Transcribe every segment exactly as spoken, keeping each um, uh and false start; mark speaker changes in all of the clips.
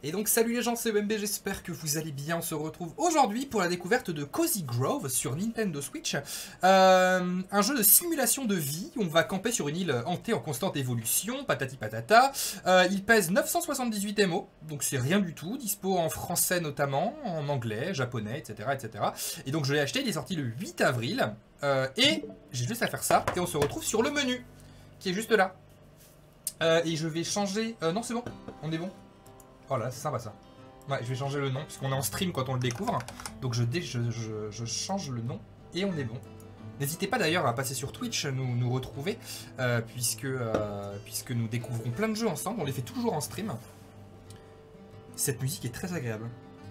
Speaker 1: Et donc salut les gens, c'est O M B, j'espère que vous allez bien. On se retrouve aujourd'hui pour la découverte de Cozy Grove sur Nintendo Switch. Euh, un jeu de simulation de vie, on va camper sur une île hantée en constante évolution, patati patata. Euh, il pèse neuf cent soixante-dix-huit M O, donc c'est rien du tout, dispo en français notamment, en anglais, japonais, et cetera et cetera. Et donc je l'ai acheté, il est sorti le huit avril, euh, et j'ai juste à faire ça, et on se retrouve sur le menu, qui est juste là. Euh, et je vais changer... Euh, non c'est bon, on est bon. Oh là, c'est sympa ça. Ouais, je vais changer le nom, puisqu'on est en stream quand on le découvre. Donc je, dé je, je, je change le nom, et on est bon. N'hésitez pas d'ailleurs à passer sur Twitch, nous, nous retrouver, euh, puisque, euh, puisque nous découvrons plein de jeux ensemble. On les fait toujours en stream. Cette musique est très agréable.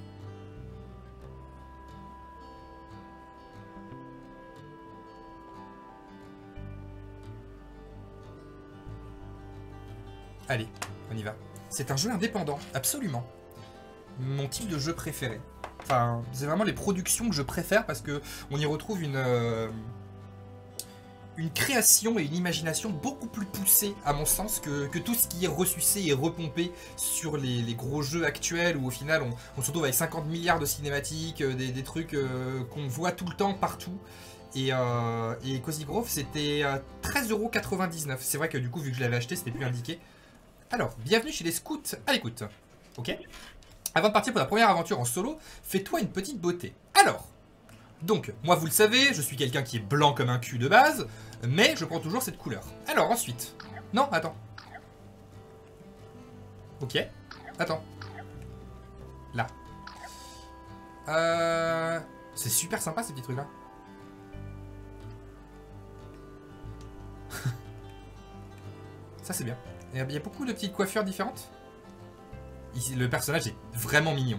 Speaker 1: Allez, on y va. C'est un jeu indépendant, absolument. Mon type de jeu préféré. Enfin, c'est vraiment les productions que je préfère parce que on y retrouve une, euh, une création et une imagination beaucoup plus poussée, à mon sens, que, que tout ce qui est ressucé et repompé sur les, les gros jeux actuels où au final on, on se retrouve avec cinquante milliards de cinématiques, des, des trucs euh, qu'on voit tout le temps, partout. Et, euh, et Cozy Grove, c'était euh, treize euros quatre-vingt-dix-neuf. C'est vrai que du coup, vu que je l'avais acheté, c'était plus indiqué. Alors, bienvenue chez les scouts à l'écoute. Ok. Avant de partir pour la première aventure en solo, fais-toi une petite beauté. Alors, donc, moi vous le savez, je suis quelqu'un qui est blanc comme un cul de base, mais je prends toujours cette couleur. Alors ensuite... Non, attends. Ok. Attends. Là. Euh... C'est super sympa ces petits trucs-là. Ça c'est bien. Il y a beaucoup de petites coiffures différentes. Ici, le personnage est vraiment mignon.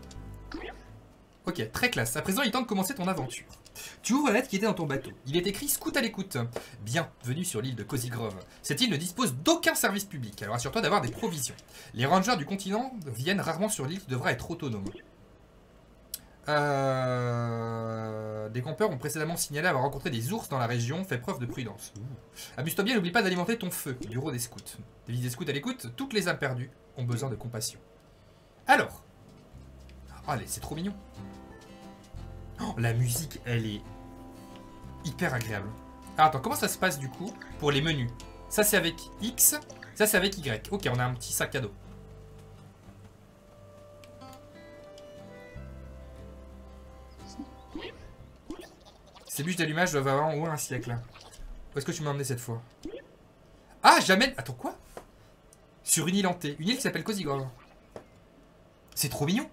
Speaker 1: Ok, très classe. À présent, il est temps de commencer ton aventure. Tu ouvres la lettre qui était dans ton bateau. Il est écrit « Scout à l'écoute ». Bienvenue sur l'île de Cozy Grove. Cette île ne dispose d'aucun service public, alors assure-toi d'avoir des provisions. Les rangers du continent viennent rarement sur l'île qui devra être autonome. Euh... Des campeurs ont précédemment signalé avoir rencontré des ours dans la région, fais preuve de prudence. Amuse-toi bien, n'oublie pas d'alimenter ton feu. Bureau des scouts. Devise des scouts à l'écoute, toutes les âmes perdues ont besoin de compassion. Alors. Oh, c'est trop mignon. Oh, la musique, elle est hyper agréable. Alors attends, comment ça se passe du coup pour les menus? Ça c'est avec X, ça c'est avec Y. Ok, on a un petit sac à dos. Ces bûches d'allumage doivent avoir au moins un siècle. Où est-ce que tu m'as emmené cette fois? Ah, j'amène... Attends, quoi? Sur une île hantée. Une île qui s'appelle Cozy Grove. C'est trop mignon.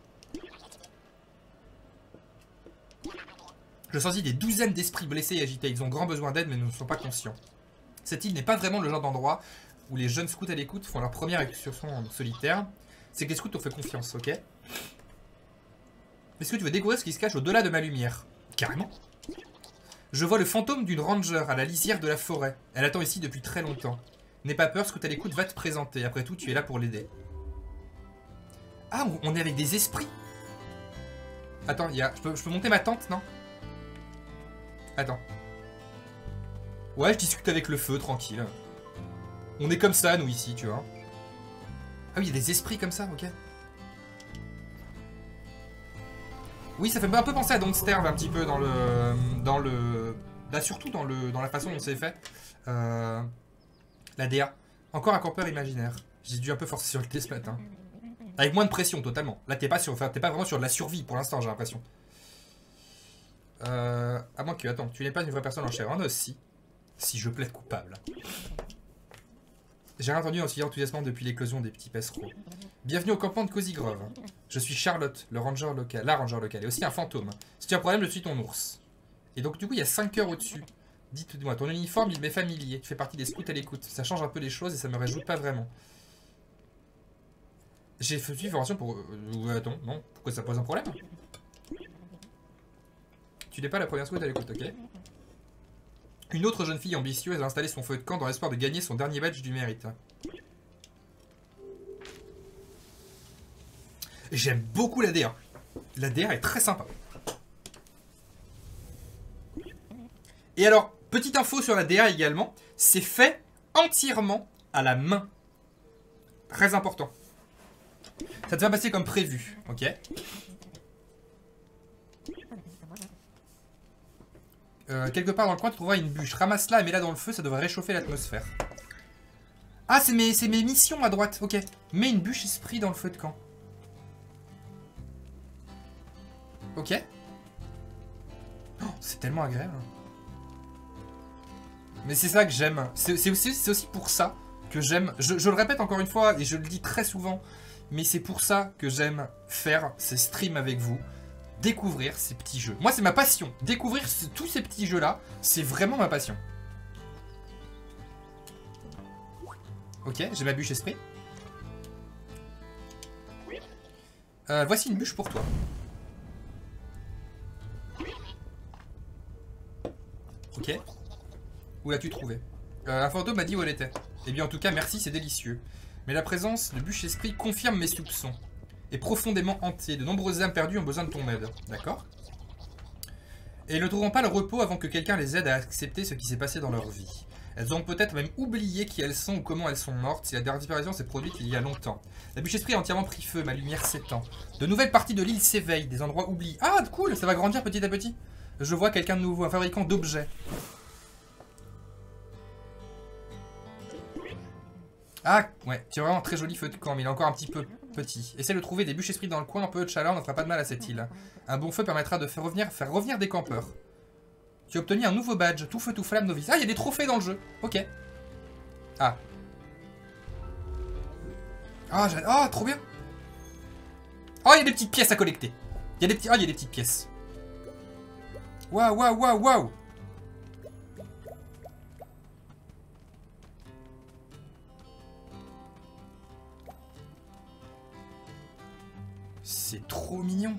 Speaker 1: Je sentis des douzaines d'esprits blessés et agités. Ils ont grand besoin d'aide mais ne sont pas conscients. Cette île n'est pas vraiment le genre d'endroit où les jeunes scouts à l'écoute font leur première excursion en solitaire. C'est que les scouts t'ont fait confiance, ok? Est-ce que tu veux découvrir ce qui se cache au-delà de ma lumière? Carrément. Je vois le fantôme d'une ranger à la lisière de la forêt. Elle attend ici depuis très longtemps. N'aie pas peur, Scout à l'écoute va te présenter. Après tout, tu es là pour l'aider. Ah, on est avec des esprits. Attends, y a... je, peux, je peux monter ma tente, non? Attends. Ouais, je discute avec le feu, tranquille. On est comme ça, nous, ici, tu vois. Ah oui, il y a des esprits comme ça, ok. Oui, ça fait un peu penser à Don't Starve un petit peu dans le... Dans le... Là, surtout dans, le, dans la façon dont c'est fait. Euh, la D A. Encore un campeur imaginaire. J'ai dû un peu forcer sur le thé ce matin. Avec moins de pression, totalement. Là, t'es pas, sur... enfin, t'es pas vraiment sur de la survie pour l'instant, j'ai l'impression. Euh... À moins que... Attends, tu n'es pas une vraie personne en chair en os, si. Si je plaide coupable. J'ai entendu un suivi enthousiasmant depuis l'éclosion des petits passereaux. Bienvenue au campement de Cozy Grove. Je suis Charlotte, le ranger local, la ranger locale, et aussi un fantôme. Si tu as un problème, je suis ton ours. Et donc du coup, il y a cinq cœurs au-dessus. Dites-moi, ton uniforme, il m'est familier. Tu fais partie des scouts à l'écoute. Ça change un peu les choses et ça me réjouit pas vraiment. J'ai fait une formation pour... Euh, attends, non. Pourquoi ça pose un problème? Tu n'es pas la première scout à l'écoute, ok? Une autre jeune fille ambitieuse a installé son feu de camp dans l'espoir de gagner son dernier badge du mérite. J'aime beaucoup l'A D A. L'A D A est très sympa. Et alors, petite info sur la D A également, c'est fait entièrement à la main. Très important. Ça te va passer comme prévu, ok. Euh, quelque part dans le coin, tu trouveras une bûche. Ramasse-la et mets-la dans le feu, ça devrait réchauffer l'atmosphère. Ah, c'est mes, c'est mes missions à droite, ok. Mets une bûche esprit dans le feu de camp. Ok. Oh, c'est tellement agréable. Mais c'est ça que j'aime. C'est aussi, c'est aussi pour ça que j'aime. Je, je le répète encore une fois et je le dis très souvent. Mais c'est pour ça que j'aime faire ces streams avec vous. Découvrir ces petits jeux. Moi, c'est ma passion. Découvrir ce, tous ces petits jeux-là, c'est vraiment ma passion. Ok, j'ai ma bûche esprit. Euh, voici une bûche pour toi. Ok. Où l'as-tu trouvé? euh, Un fantôme m'a dit où elle était. Eh bien, en tout cas, merci, c'est délicieux. Mais la présence de bûche esprit confirme mes soupçons. Est profondément hanté. De nombreuses âmes perdues ont besoin de ton aide. D'accord. Et ne trouveront pas le repos avant que quelqu'un les aide à accepter ce qui s'est passé dans leur vie. Elles ont peut-être même oublié qui elles sont ou comment elles sont mortes si la dernière disparition s'est produite il y a longtemps. La bûche esprit a entièrement pris feu, ma lumière s'étend. De nouvelles parties de l'île s'éveillent, des endroits oubliés. Ah, cool, ça va grandir petit à petit. Je vois quelqu'un de nouveau, un fabricant d'objets. Ah, ouais, tu as vraiment un très joli feu de camp, mais il est encore un petit peu petit. Essaie de trouver des bûches esprits dans le coin, un peu de chaleur ne fera pas de mal à cette île. Un bon feu permettra de faire revenir, faire revenir des campeurs. Tu as obtenu un nouveau badge, tout feu, tout flamme, novice. Ah, il y a des trophées dans le jeu. Ok. Ah. Ah, oh, trop bien. Oh, il y a des petites pièces à collecter. Il y a des petits... Ah, il y a des petites pièces. Waouh, waouh, waouh, waouh. C'est trop mignon.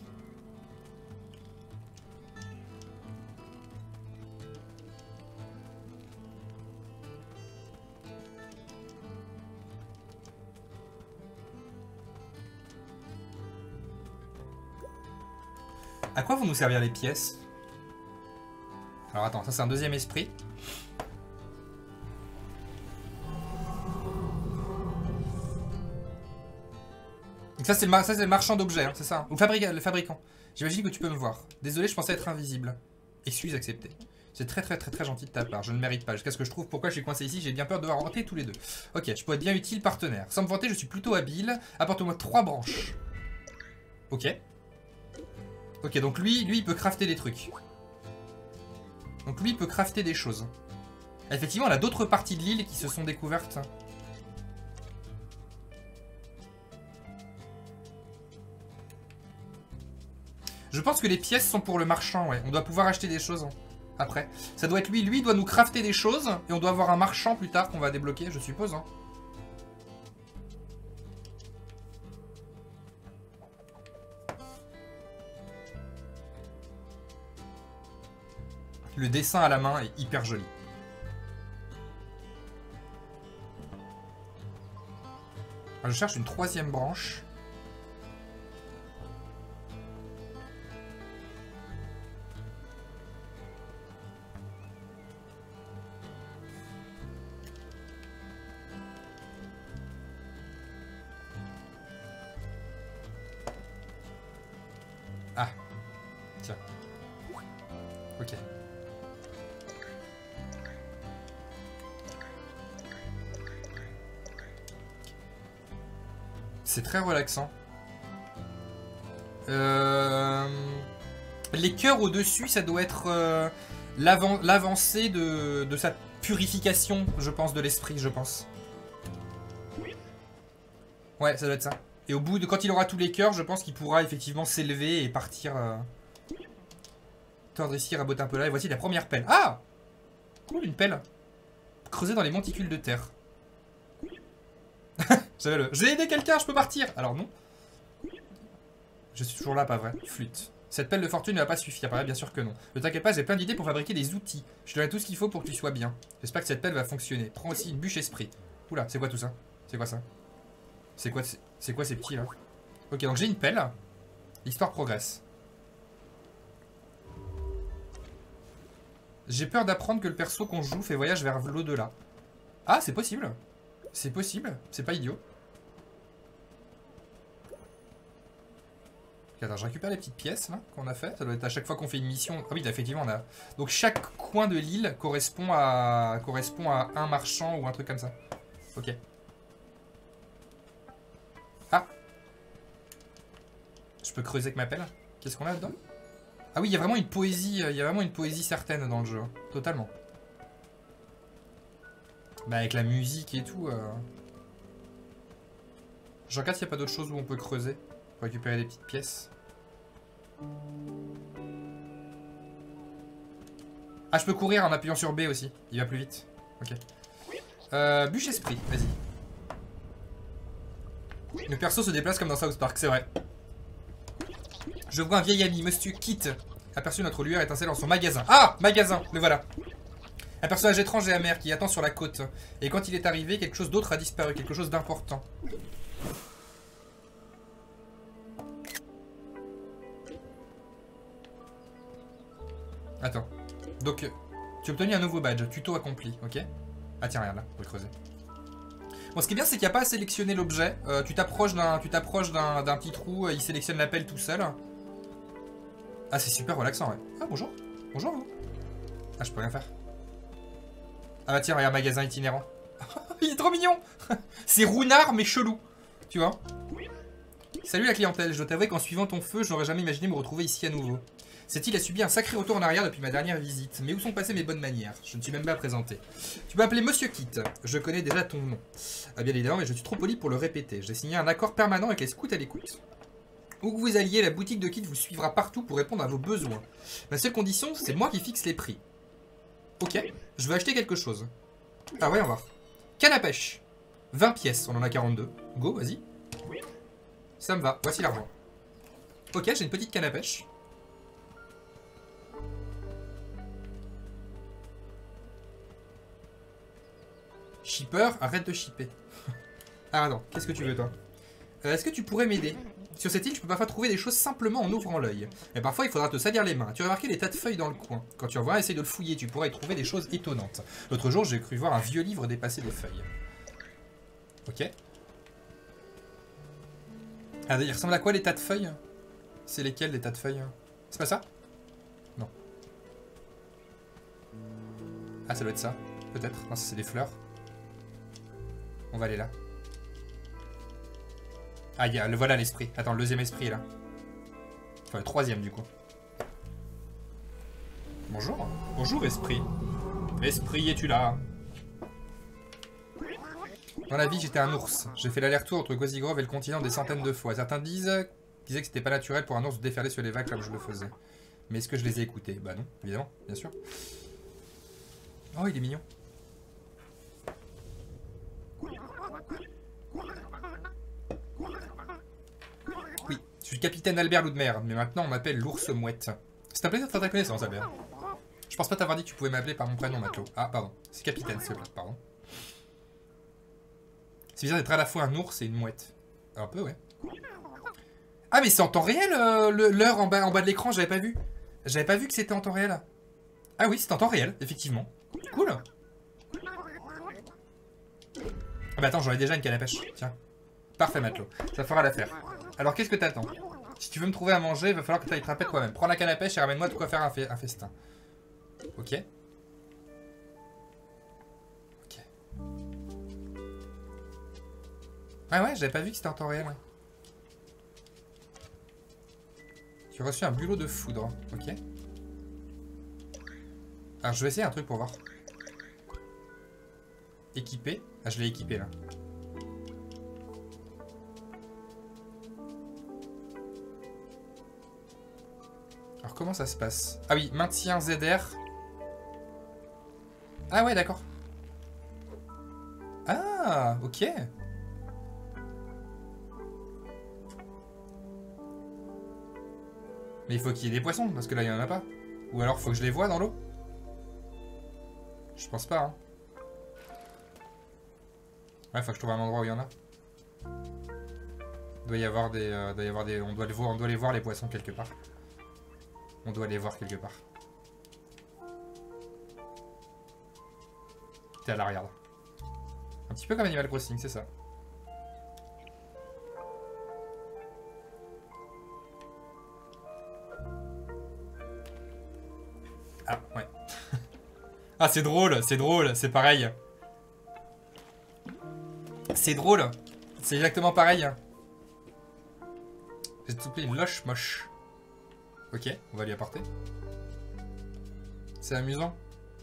Speaker 1: À quoi vont nous servir les pièces? Alors attends, ça c'est un deuxième esprit. Donc ça c'est le, le marchand d'objets, hein, c'est ça, ou fabrica le fabricant. J'imagine que tu peux me voir. Désolé, je pensais être invisible. Excuse acceptée. C'est très très très très gentil de ta part, je ne mérite pas. Jusqu'à ce que je trouve pourquoi je suis coincé ici, j'ai bien peur de devoir rentrer tous les deux. Ok, je pourrais être bien utile partenaire. Sans me vanter, je suis plutôt habile. Apporte-moi trois branches. Ok. Ok, donc lui, lui il peut crafter des trucs. Donc lui il peut crafter des choses. Effectivement, il a d'autres parties de l'île qui se sont découvertes. Je pense que les pièces sont pour le marchand, ouais. On doit pouvoir acheter des choses après. Ça doit être lui. Lui doit nous crafter des choses. Et on doit avoir un marchand plus tard qu'on va débloquer, je suppose. Hein. Le dessin à la main est hyper joli. Alors, je cherche une troisième branche. Ah. Tiens. Ok. C'est très relaxant. Euh... Les cœurs au-dessus, ça doit être euh, l'avancée de, de sa purification, je pense, de l'esprit, je pense. Ouais, ça doit être ça. Et au bout de... Quand il aura tous les cœurs, je pense qu'il pourra effectivement s'élever et partir... Euh... Tordre ici, raboter un peu là. Et voici la première pelle. Ah! Cool, une pelle. Creusée dans les monticules de terre. J'avais le... J'ai aidé quelqu'un, je peux partir. Alors non. Je suis toujours là, pas vrai. Flûte. Cette pelle de fortune ne va pas suffire, paraît bien sûr que non. Ne t'inquiète pas, j'ai plein d'idées pour fabriquer des outils. Je te donne tout ce qu'il faut pour que tu sois bien. J'espère que cette pelle va fonctionner. Prends aussi une bûche esprit. Oula, c'est quoi tout ça? C'est quoi ça? C'est quoi, c'est quoi ces petits là? Ok, donc j'ai une pelle. L'histoire progresse. J'ai peur d'apprendre que le perso qu'on joue fait voyage vers l'au-delà. Ah, c'est possible. C'est possible. C'est pas idiot. Attends, je récupère les petites pièces là qu'on a faites. Ça doit être à chaque fois qu'on fait une mission. Ah oui, effectivement, on a. Donc chaque coin de l'île correspond à correspond à un marchand ou un truc comme ça. Ok. Ah. Je peux creuser avec ma pelle. Qu'est-ce qu'on a dedans? Ah oui, il y a vraiment une poésie. Il y a vraiment une poésie certaine dans le jeu. Totalement. Bah avec la musique et tout. Euh... Je regarde s'il n'y a pas d'autre chose où on peut creuser pour récupérer des petites pièces. Ah, je peux courir en appuyant sur B aussi. Il va plus vite. Ok. Euh, bûche esprit, vas-y. Le perso se déplace comme dans South Park, c'est vrai. Je vois un vieil ami, Monsieur Kit. Aperçu notre lueur étincelle dans son magasin. Ah, magasin, le voilà. Un personnage étrange et amer qui attend sur la côte. Et quand il est arrivé, quelque chose d'autre a disparu, quelque chose d'important. Attends. Donc, tu as obtenu un nouveau badge. Tuto accompli, ok? Ah tiens, regarde là, on peut le creuser. Bon, ce qui est bien, c'est qu'il n'y a pas à sélectionner l'objet. Euh, tu t'approches d'un tu t'approches d'un d'un petit trou, il sélectionne la pelle tout seul. Ah, c'est super relaxant, ouais. Ah, bonjour. Bonjour, vous. Ah, je peux rien faire. Ah bah tiens, regarde, magasin itinérant. Il est trop mignon. C'est Rounard, mais chelou. Tu vois? Salut la clientèle, je dois t'avouer qu'en suivant ton feu, j'aurais jamais imaginé me retrouver ici à nouveau. Cette île a subi un sacré retour en arrière depuis ma dernière visite. Mais où sont passées mes bonnes manières? Je ne suis même pas présenté. Tu peux m'appeler Monsieur Kit. Je connais déjà ton nom. Ah, bien évidemment, mais je suis trop poli pour le répéter. J'ai signé un accord permanent avec les scouts à l'écoute. Où que vous alliez, la boutique de Kit vous suivra partout pour répondre à vos besoins. Ma seule condition, c'est moi qui fixe les prix. Ok, je veux acheter quelque chose. Ah ouais, on va voir. Canne à pêche. vingt pièces, on en a quarante-deux. Go, vas-y. Ça me va, voici l'argent. Ok, j'ai une petite canne à pêche. Shipper, arrête de shipper. Ah non, qu'est-ce que tu veux toi? euh, Est-ce que tu pourrais m'aider? Sur cette île, je peux parfois trouver des choses simplement en ouvrant l'œil. Mais parfois, il faudra te salir les mains. Tu as remarqué les tas de feuilles dans le coin. Quand tu en vois un, essaye de le fouiller, tu pourras y trouver des choses étonnantes. L'autre jour, j'ai cru voir un vieux livre dépasser des feuilles. Ok. Ah, il ressemble à quoi les tas de feuilles? C'est lesquels les tas de feuilles? C'est pas ça? Non. Ah, ça doit être ça. Peut-être. Non, ça c'est des fleurs. On va aller là. Ah, y a, le voilà l'esprit. Attends, le deuxième esprit est là. Enfin, le troisième du coup. Bonjour. Bonjour, esprit. Esprit, es-tu là? Dans la vie, j'étais un ours. J'ai fait l'aller-retour entre Cozy Grove et le continent des centaines de fois. Certains disent, disaient que c'était pas naturel pour un ours de déferler sur les vagues comme je le faisais. Mais est-ce que je les ai écoutés? Bah non, évidemment, bien sûr. Oh, il est mignon. Oui, je suis le capitaine Albert Loudmer, mais maintenant on m'appelle l'ours mouette. C'est un plaisir de faire ta connaissance, Albert. Je pense pas t'avoir dit que tu pouvais m'appeler par mon prénom, matelot. Ah, pardon. C'est capitaine, s'il te plaît, pardon. C'est bizarre d'être à la fois un ours et une mouette. Un peu, ouais. Ah, mais c'est en temps réel, euh, l'heure en bas, en bas de l'écran, j'avais pas vu. J'avais pas vu que c'était en temps réel. Ah oui, c'est en temps réel, effectivement. Cool. Ah bah attends, j'en ai déjà une canne à pêche. Tiens. Parfait, matelot. Ça fera l'affaire. Alors, qu'est-ce que t'attends? Si tu veux me trouver à manger, il va falloir que tu ailles te rappeler toi-même. Prends la canne à pêche et ramène-moi de quoi faire un, fe un festin. Ok. Ok. Ah ouais, j'avais pas vu que c'était en temps réel. Tu as reçu un bulot de foudre. Ok. Alors, je vais essayer un truc pour voir. Équipé. Ah, je l'ai équipé là. Alors, comment ça se passe? Ah oui, maintien Z R. Ah ouais, d'accord. Ah, ok. Mais il faut qu'il y ait des poissons, parce que là, il n'y en a pas. Ou alors, faut que je les voie dans l'eau? Je pense pas, hein. Ouais, faut que je trouve un endroit où il y en a. Il doit y avoir des... Euh, doit y avoir des on, doit les voir, on doit les voir, les poissons, quelque part. On doit les voir quelque part. T'es à l'arrière, là. Un petit peu comme Animal Crossing, c'est ça. Ah, ouais. Ah, c'est drôle, c'est drôle, c'est pareil. C'est drôle. C'est exactement pareil. J'ai tout plaît une loche moche. Ok, on va lui apporter. C'est amusant.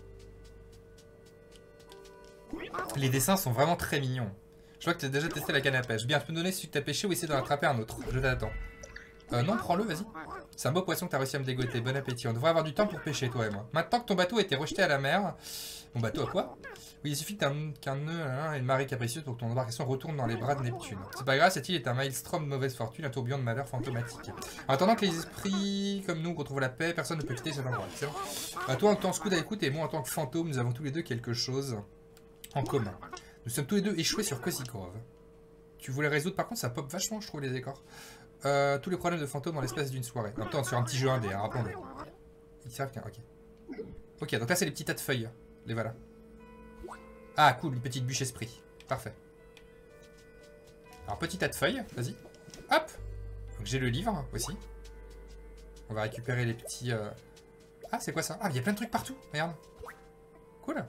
Speaker 1: Les dessins sont vraiment très mignons. Je vois que tu as déjà testé la canne à pêche. Bien, tu peux me donner celui que tu as pêché ou essayer d'en attraper un autre. Je t'attends. Euh, non, prends-le, vas-y. C'est un beau poisson que tu as réussi à me dégoter. Bon appétit. On devrait avoir du temps pour pêcher, toi et moi. Maintenant que ton bateau a été rejeté à la mer... Mon bateau à quoi? Oui, il suffit qu'un qu'un nœud et une marée capricieuse pour que ton embarcation retourne dans les bras de Neptune. C'est pas grave, cette île est un maelstrom de mauvaise fortune, un tourbillon de malheur fantomatique. En attendant que les esprits comme nous retrouvent la paix, personne ne peut quitter cet endroit. Excellent. Euh, toi en tant que scout à écoute et moi en tant que fantôme, nous avons tous les deux quelque chose en commun. Nous sommes tous les deux échoués sur Cozy Grove. Tu voulais résoudre, par contre ça pop vachement je trouve les décors. Euh, tous les problèmes de fantômes dans l'espace d'une soirée. En même temps sur un petit jeu indé, hein, rappelons-le. Ils servent qu'un... Ok. Ok, donc là c'est les petits tas de feuilles. Les voilà. Ah cool, une petite bûche esprit. Parfait. Alors petit tas de feuilles, vas-y. Hop. Donc j'ai le livre aussi. On va récupérer les petits... Euh... Ah c'est quoi ça? Ah il y a plein de trucs partout, regarde. Cool.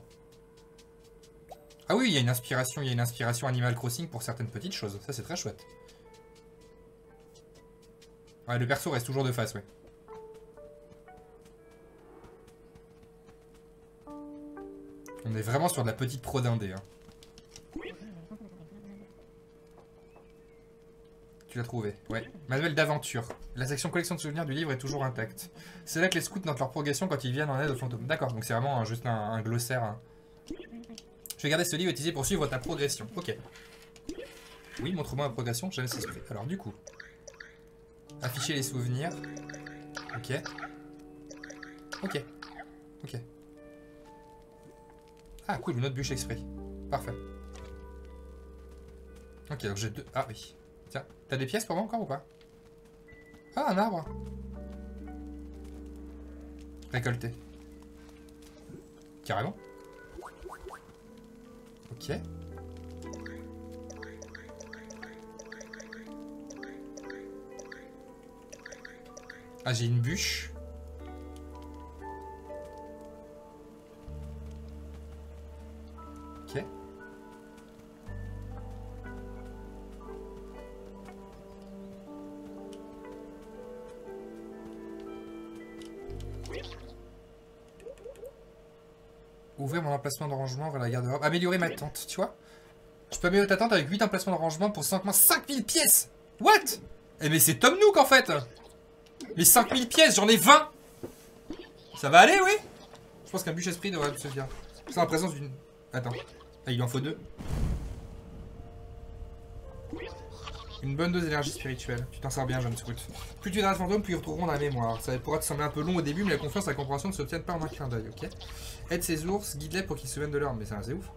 Speaker 1: Ah oui, il y a une inspiration, il y a une inspiration Animal Crossing pour certaines petites choses. Ça c'est très chouette. Ouais, le perso reste toujours de face, ouais. On est vraiment sur de la petite pro d'indé. Hein. Tu l'as trouvé, ouais. Manuel d'aventure. La section collection de souvenirs du livre est toujours intacte. C'est là que les scouts notent leur progression quand ils viennent en aide aux fantômes. D'accord, donc c'est vraiment un, juste un, un glossaire. Hein. Je vais garder ce livre et utiliser pour suivre ta progression. Ok. Oui, montre-moi ma progression, j'ai laissé esprit. Alors du coup, afficher les souvenirs. Ok. Ok. Ok. Ah cool, une autre bûche exprès. Parfait. Ok, donc j'ai deux... Ah oui. Tiens, t'as des pièces pour moi encore ou pas? Ah, un arbre. Récolter. Carrément. Ok. Ah, j'ai une bûche. Ok. Ouvrir mon emplacement de rangement vers la garde-robe. Améliorer ma tente, tu vois. Je peux améliorer ta tente avec huit emplacements de rangement pour cinq mille pièces. What? Eh mais c'est Tom Nook en fait. Les cinq mille pièces, j'en ai vingt. Ça va aller, oui? Je pense qu'un bûche esprit devrait se faire. C'est en présence d'une... Attends. Ah, il en faut deux. Une bonne dose d'énergie spirituelle. Tu t'en sors bien, jeune scout. Plus tu aideras le fantôme, plus ils retrouveront dans la mémoire. Ça pourra te sembler un peu long au début, mais la confiance et la compréhension ne s'obtiennent pas en un clin d'œil, ok? Aide ces ours, guide-les pour qu'ils se souviennent de l'or. Mais c'est ouf.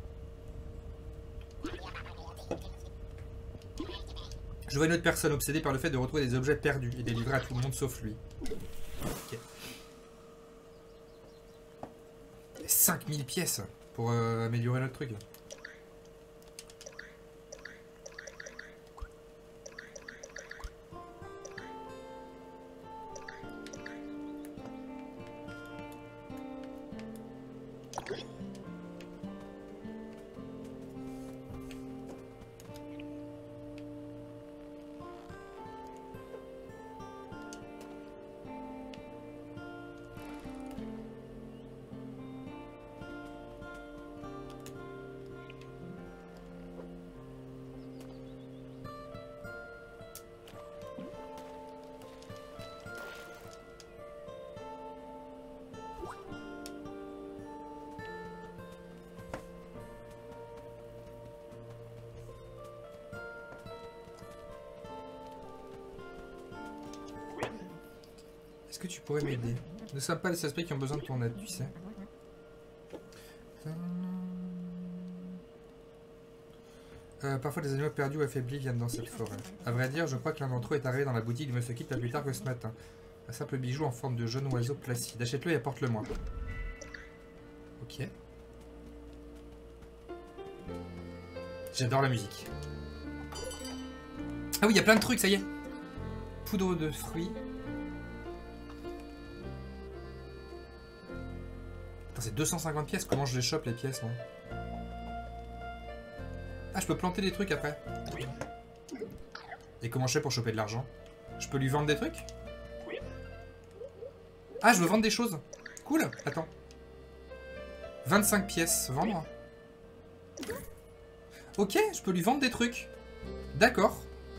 Speaker 1: Je vois une autre personne obsédée par le fait de retrouver des objets perdus et des livrer à tout le monde sauf lui. Ok. cinq mille pièces pour euh, améliorer notre truc. Est-ce que tu pourrais m'aider? Nous ne sommes pas les esprits qui ont besoin de ton aide, tu sais. Euh, parfois des animaux perdus ou affaiblis viennent dans cette forêt. A vrai dire, je crois que l'un d'entre eux est arrivé dans la boutique de Monsieur Kit pas plus tard que ce matin. Un simple bijou en forme de jeune oiseau placide. Achète-le et apporte-le-moi. Ok. J'adore la musique. Ah oui, il y a plein de trucs, ça y est. Poudre de fruits. C'est deux cent cinquante pièces, comment je les chope les pièces, moi? Ah, je peux planter des trucs après. Et comment je fais pour choper de l'argent? Je peux lui vendre des trucs? Ah, je veux vendre des choses. Cool, attends. vingt-cinq pièces, vendre. Ok, je peux lui vendre des trucs. D'accord.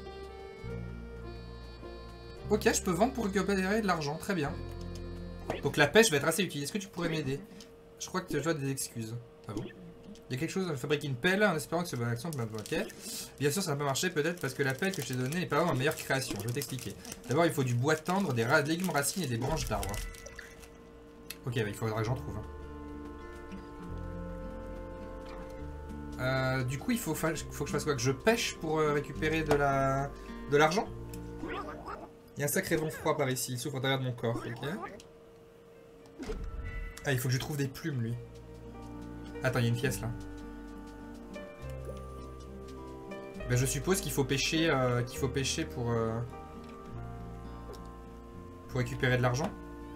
Speaker 1: Ok, je peux vendre pour récupérer de l'argent, très bien. Donc la pêche va être assez utile. Est-ce que tu pourrais m'aider? Je crois que tu as des excuses. Ah bon? Il y a quelque chose à fabriquer une pelle en espérant que ce soit une action. Ok. Bien sûr, ça n'a pas marché peut-être parce que la pelle que je t'ai donnée n'est pas vraiment ma meilleure création. Je vais t'expliquer. D'abord, il faut du bois tendre, des ra légumes racines et des branches d'arbres. Ok, bah, il faudra que j'en trouve. Euh, du coup, il faut, faut que je fasse quoi? Que je pêche pour euh, récupérer de la de l'argent? Il y a un sacré vent froid par ici. Il souffle à travers de mon corps. Ok. Ah, il faut que je trouve des plumes, lui. Attends, il y a une pièce là. Ben, je suppose qu'il faut pêcher, euh, qu'il faut pêcher pour euh, pour récupérer de l'argent.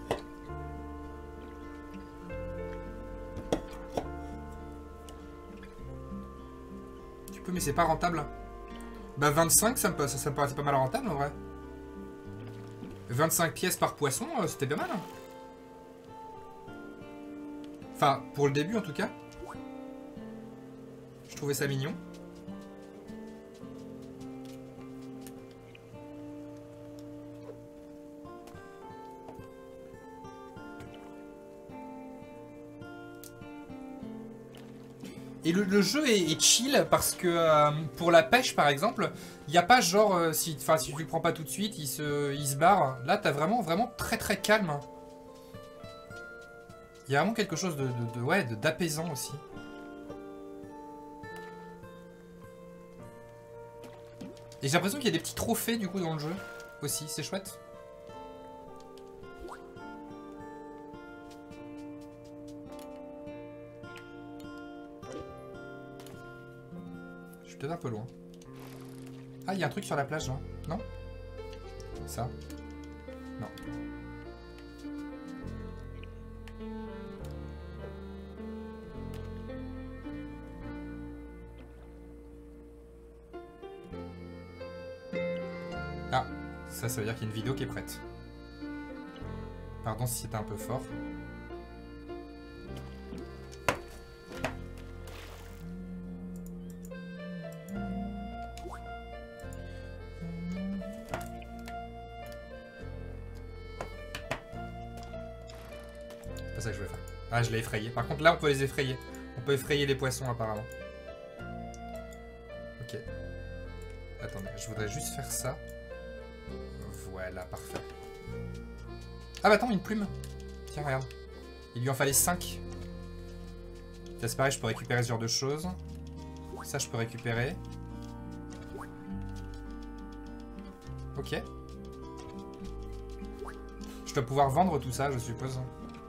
Speaker 1: Tu peux, mais c'est pas rentable. Bah vingt-cinq, ça me, ça, ça me paraît pas mal rentable en vrai. vingt-cinq pièces par poisson, euh, c'était bien mal. Hein. Enfin, pour le début en tout cas. Je trouvais ça mignon. Et le, le jeu est, est chill parce que euh, pour la pêche par exemple, il n'y a pas genre, euh, si, si tu le prends pas tout de suite, il se, il se barre. Là, t'as vraiment, vraiment très très calme. Il y a vraiment quelque chose de, de, de ouais, d'apaisant aussi. Et j'ai l'impression qu'il y a des petits trophées du coup dans le jeu aussi, c'est chouette. Je suis peut-être un peu loin. Ah, il y a un truc sur la plage là, non? Ça? Non. Ah, ça, ça veut dire qu'il y a une vidéo qui est prête. Pardon si c'était un peu fort. C'est pas ça que je voulais faire. Ah, je l'ai effrayé. Par contre, là, on peut les effrayer. On peut effrayer les poissons, apparemment. Ok. Attendez, je voudrais juste faire ça. Voilà, parfait. Ah bah attends, une plume. Tiens, regarde. Il lui en fallait cinq. Ça, c'est pareil, je peux récupérer ce genre de choses. Ça, je peux récupérer. Ok. Je dois pouvoir vendre tout ça, je suppose.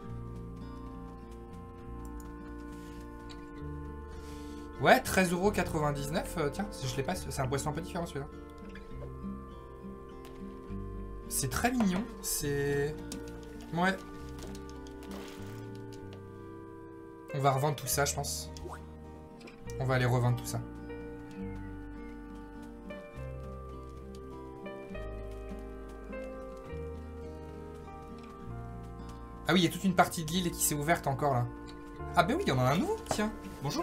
Speaker 1: Ouais, treize euros quatre-vingt-dix-neuf. Euh, tiens, je l'ai pas. C'est un poisson un peu différent celui-là. C'est très mignon. C'est... Ouais. On va revendre tout ça, je pense. On va aller revendre tout ça. Ah oui, il y a toute une partie de l'île qui s'est ouverte encore là. Ah bah oui, il y en a un nouveau, tiens. Bonjour.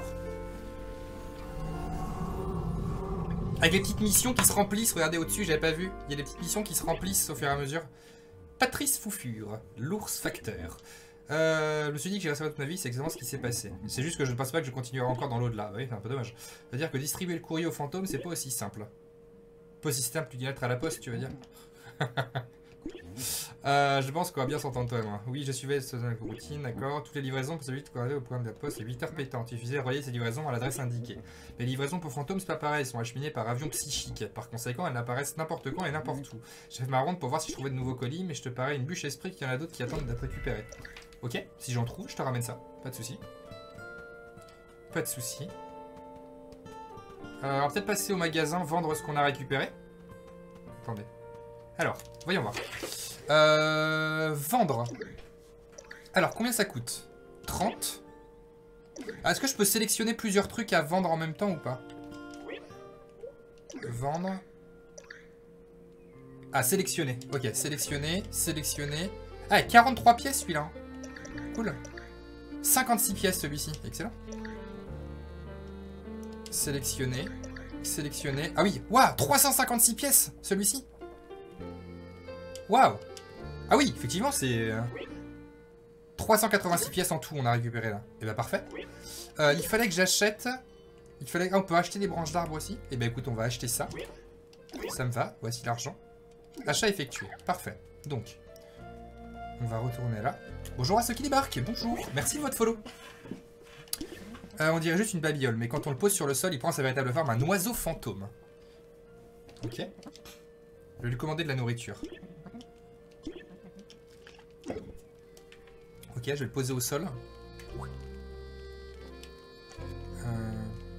Speaker 1: Avec les petites missions qui se remplissent, regardez au-dessus, j'avais pas vu. Il y a des petites missions qui se remplissent au fur et à mesure. Patrice Foufure, l'ours facteur. Euh, je me suis dit que j'irais savoir toute ma vie, c'est exactement ce qui s'est passé. C'est juste que je ne pense pas que je continuerai encore dans l'au-delà. Oui, c'est un peu dommage. C'est-à-dire que distribuer le courrier aux fantômes, c'est pas aussi simple. Pas aussi simple qu'une lettre à la poste, tu veux dire. euh, je pense qu'on va bien s'entendre toi et moi. Oui, je suivais cette routine, d'accord. Toutes les livraisons pour celui de courrier au point de la poste, c'est huit heures pétantes. Il suffisait de relier ces livraisons à l'adresse indiquée. Les livraisons pour fantômes, c'est pas pareil, elles sont acheminées par avion psychique. Par conséquent, elles apparaissent n'importe quand et n'importe où. J'ai fait ma ronde pour voir si je trouvais de nouveaux colis, mais je te parais une bûche esprit qu'il y en a d'autres qui attendent d'être récupérés. Ok, si j'en trouve, je te ramène ça. Pas de soucis. Pas de soucis. Euh, on va peut-être passer au magasin, vendre ce qu'on a récupéré. Attendez. Alors, voyons voir. Euh, vendre. Alors, combien ça coûte? trente. Ah, est-ce que je peux sélectionner plusieurs trucs à vendre en même temps ou pas? Vendre. Ah, sélectionner. Ok, sélectionner, sélectionner. Ah, quarante-trois pièces celui-là. Cool. cinquante-six pièces celui-ci. Excellent. Sélectionner. Sélectionner. Ah oui, waouh, trois cent cinquante-six pièces celui-ci. Waouh. Ah oui, effectivement, c'est... trois cent quatre-vingt-six pièces en tout, on a récupéré là. Et bah parfait. Euh, il fallait que j'achète... Il fallait... Ah, on peut acheter des branches d'arbres aussi. Et bah écoute, on va acheter ça. Ça me va, voici l'argent. Achat effectué, parfait. Donc, on va retourner là. Bonjour à ceux qui débarquent, bonjour. Merci de votre follow. Euh, on dirait juste une babiole, mais quand on le pose sur le sol, il prend sa véritable forme, un oiseau fantôme. Ok. Je vais lui commander de la nourriture. Ok, je vais le poser au sol. Euh...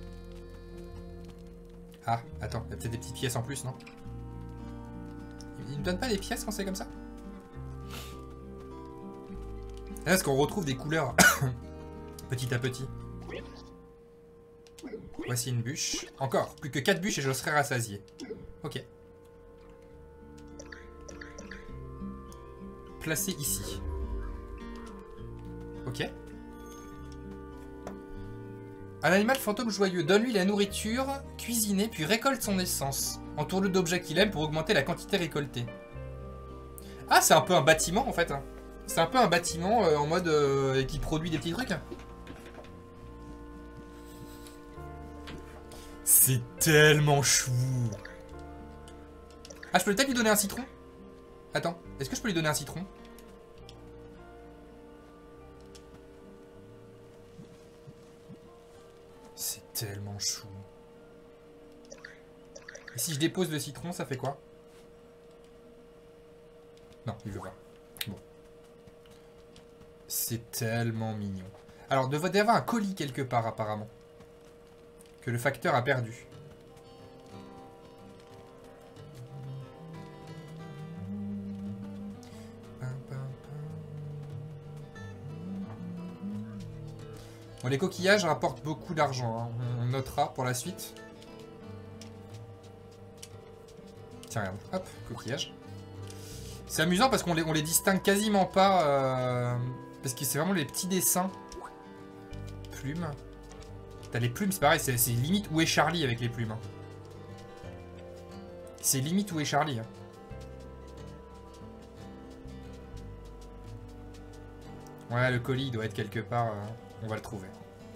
Speaker 1: Ah, attends, il y a peut-être des petites pièces en plus, non? Il ne me donne pas des pièces quand c'est comme ça? Est-ce qu'on retrouve des couleurs petit à petit? Voici une bûche. Encore, plus que quatre bûches et je serai rassasié. Ok. Placé ici. Ok. Un animal fantôme joyeux. Donne-lui la nourriture, cuisiner, puis récolte son essence. Entoure-le d'objets qu'il aime pour augmenter la quantité récoltée. Ah, c'est un peu un bâtiment en fait. C'est un peu un bâtiment euh, en mode euh, qui produit des petits trucs. C'est tellement chou. Ah, je peux peut-être lui donner un citron? Attends, est-ce que je peux lui donner un citron? C'est tellement chou. Et si je dépose le citron, ça fait quoi? Non, il veut pas. Bon. C'est tellement mignon. Alors, il devrait y avoir un colis quelque part, apparemment. Que le facteur a perdu. Bon, les coquillages rapportent beaucoup d'argent, hein. On notera pour la suite. Tiens, regarde. Hop, coquillage. C'est amusant parce qu'on les, on les distingue quasiment pas. Euh, parce que c'est vraiment les petits dessins. Plumes. T'as les plumes, c'est pareil, c'est limite où est Charlie avec les plumes. Hein. C'est limite où est Charlie. Hein. Ouais, le colis il doit être quelque part. Euh, on va le trouver.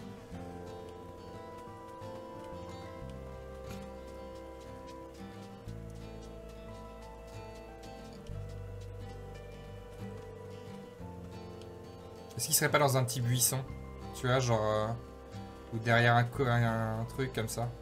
Speaker 1: Est-ce qu'il serait pas dans un petit buisson? Tu vois, genre... Euh, ou derrière un, un, un truc comme ça.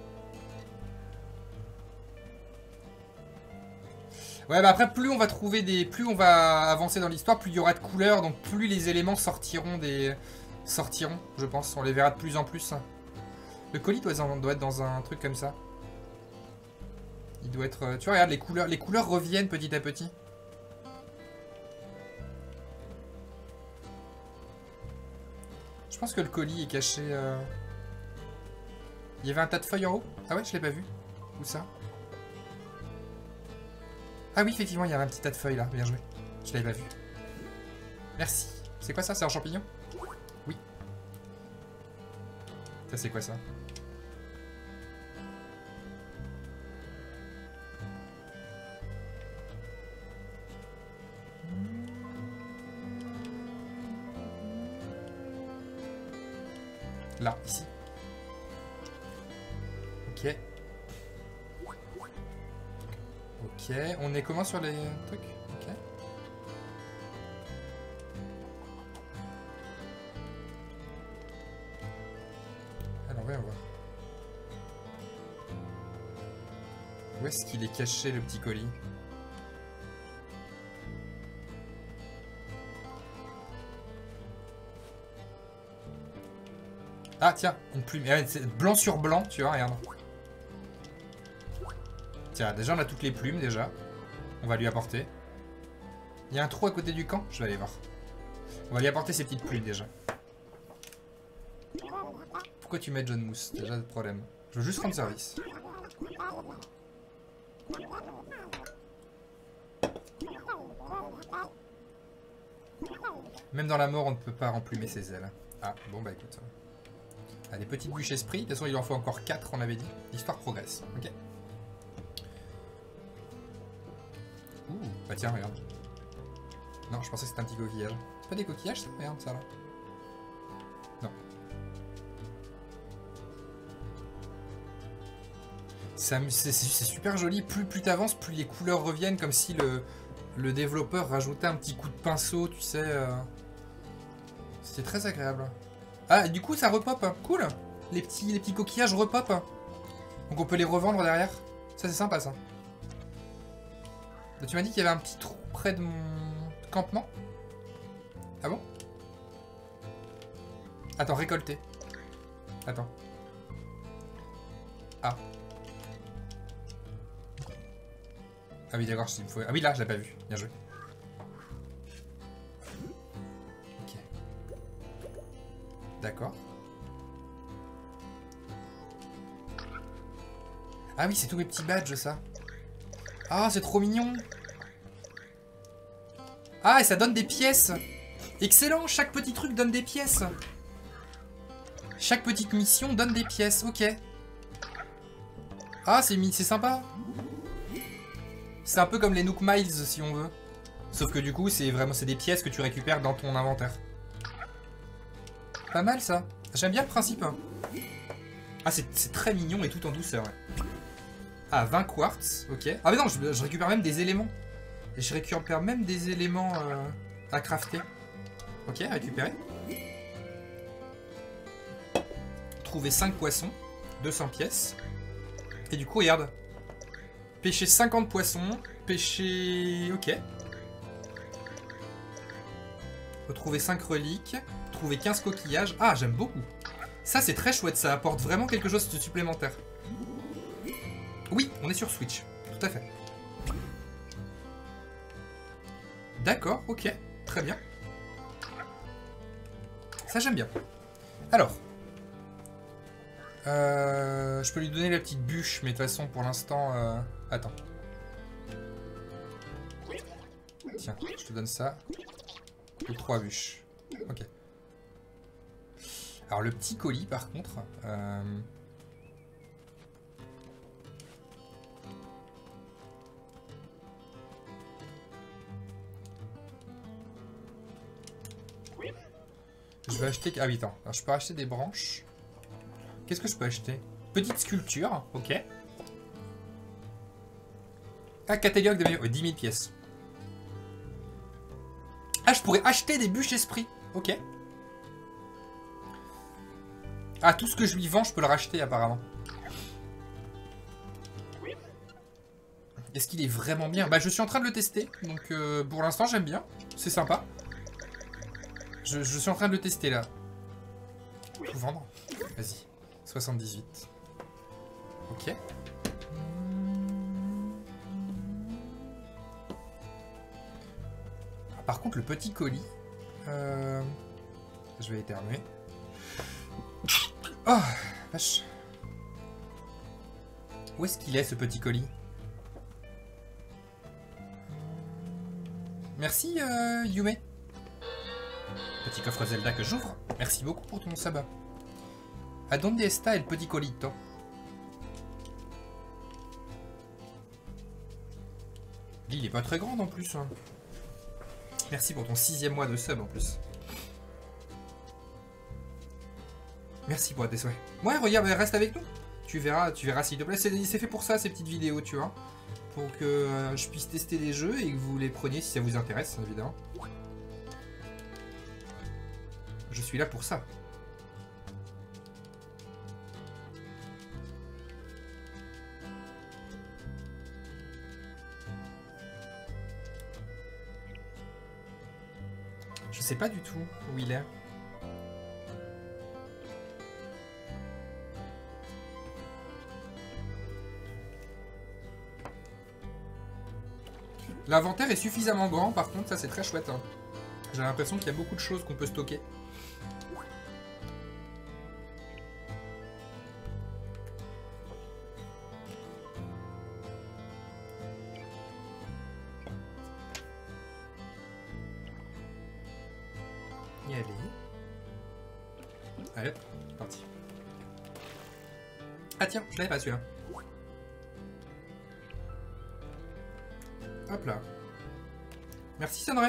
Speaker 1: Ouais, bah après, plus on va trouver des... Plus on va avancer dans l'histoire, plus il y aura de couleurs, donc plus les éléments sortiront des... Sortiront, je pense. On les verra de plus en plus. Le colis doit, doit être dans un truc comme ça. Il doit être... Tu vois, regarde, les couleurs, les couleurs reviennent petit à petit. Je pense que le colis est caché... Euh... Il y avait un tas de feuilles en haut? Ah ouais, je l'ai pas vu. Où ça? Ah oui, effectivement, il y avait un petit tas de feuilles là. Bien joué. Je l'avais pas vu. Merci. C'est quoi ça? C'est un champignon? Oui. Ça, c'est quoi ça? Là, ici. Ok. Ok, on est comment sur les trucs? Ok. Alors, voyons voir. Où est-ce qu'il est caché, le petit colis? Ah tiens, une plume. C'est blanc sur blanc, tu vois, regarde. Tiens, déjà on a toutes les plumes déjà. On va lui apporter. Il y a un trou à côté du camp? Je vais aller voir. On va lui apporter ces petites plumes déjà. Pourquoi tu mets John Mousse? C'est déjà le problème. Je veux juste rendre service. Même dans la mort, on ne peut pas remplumer ses ailes. Ah, bon bah écoute. Ah, des petites bûches esprit. De toute façon, il en faut encore quatre, on avait dit. L'histoire progresse. Ok. Ouh, bah tiens, regarde. Non, je pensais que c'était un petit coquillage. C'est pas des coquillages, ça? Regarde ça là. Non. C'est super joli. Plus, plus t'avances, plus les couleurs reviennent, comme si le, le développeur rajoutait un petit coup de pinceau, tu sais. Euh... C'était très agréable. Ah, du coup, ça repop. Cool. Les petits, les petits coquillages repop. Donc on peut les revendre derrière. Ça, c'est sympa, ça. Tu m'as dit qu'il y avait un petit trou près de mon campement. Ah bon? Attends, récolter. Attends. Ah. Ah oui, d'accord, il me faut... Ah oui, là, je l'ai pas vu. Bien joué. Ok. D'accord. Ah oui, c'est tous mes petits badges, ça. Ah, c'est trop mignon. Ah, et ça donne des pièces. Excellent, chaque petit truc donne des pièces. Chaque petite mission donne des pièces, ok. Ah, c'est sympa. C'est un peu comme les Nook Miles, si on veut. Sauf que du coup, c'est vraiment c'est des pièces que tu récupères dans ton inventaire. Pas mal, ça. J'aime bien le principe. Ah, c'est très mignon et tout en douceur, ouais. Ah, vingt quartz, ok. Ah mais non, je, je récupère même des éléments. Et je récupère même des éléments euh, à crafter. Ok, récupérer. Trouver cinq poissons, deux cents pièces. Et du coup, regarde. Pêcher cinquante poissons, pêcher... Ok. Retrouver cinq reliques, trouver quinze coquillages. Ah, j'aime beaucoup. Ça, c'est très chouette, ça apporte vraiment quelque chose de supplémentaire. Oui, on est sur Switch, tout à fait. D'accord, ok, très bien. Ça, j'aime bien. Alors. Euh, je peux lui donner la petite bûche, mais de toute façon, pour l'instant... Euh... Attends. Tiens, je te donne ça. Et trois bûches. Ok. Alors, le petit colis, par contre... Euh... Je vais acheter... Ah oui, attends. Alors, je peux acheter des branches. Qu'est-ce que je peux acheter? Petite sculpture, ok. Ah, catalogue de... Ouais, dix mille pièces. Ah, je pourrais acheter des bûches esprit. Ok. Ah, tout ce que je lui vends, je peux le racheter, apparemment. Est-ce qu'il est vraiment bien? Bah, je suis en train de le tester. Donc, euh, pour l'instant, j'aime bien. C'est sympa. Je, je suis en train de le tester, là. Tout vendre? Vas-y. soixante-dix-huit. Ok. Ah, par contre, le petit colis... Euh... Je vais éternuer. Oh, vache. Où est-ce qu'il est, ce petit colis? Merci, euh, Yume. Petit coffre Zelda que j'ouvre. Merci beaucoup pour ton sabbat. A donde está el petit colito? L'île est pas très grande en plus. Hein. Merci pour ton sixième mois de sub en plus. Merci pour tes souhaits. Ouais, regarde, reste avec nous. Tu verras, tu verras s'il te plaît. C'est fait pour ça, ces petites vidéos, tu vois. Pour que euh, je puisse tester des jeux et que vous les preniez si ça vous intéresse, évidemment. Je suis là pour ça. Je sais pas du tout où il est. L'inventaire est suffisamment grand, par contre, ça c'est très chouette. Hein. J'ai l'impression qu'il y a beaucoup de choses qu'on peut stocker. y aller. Allez, hop, c'est parti. Ah tiens, je l'avais pas celui-là. Hop là. Merci Sonray.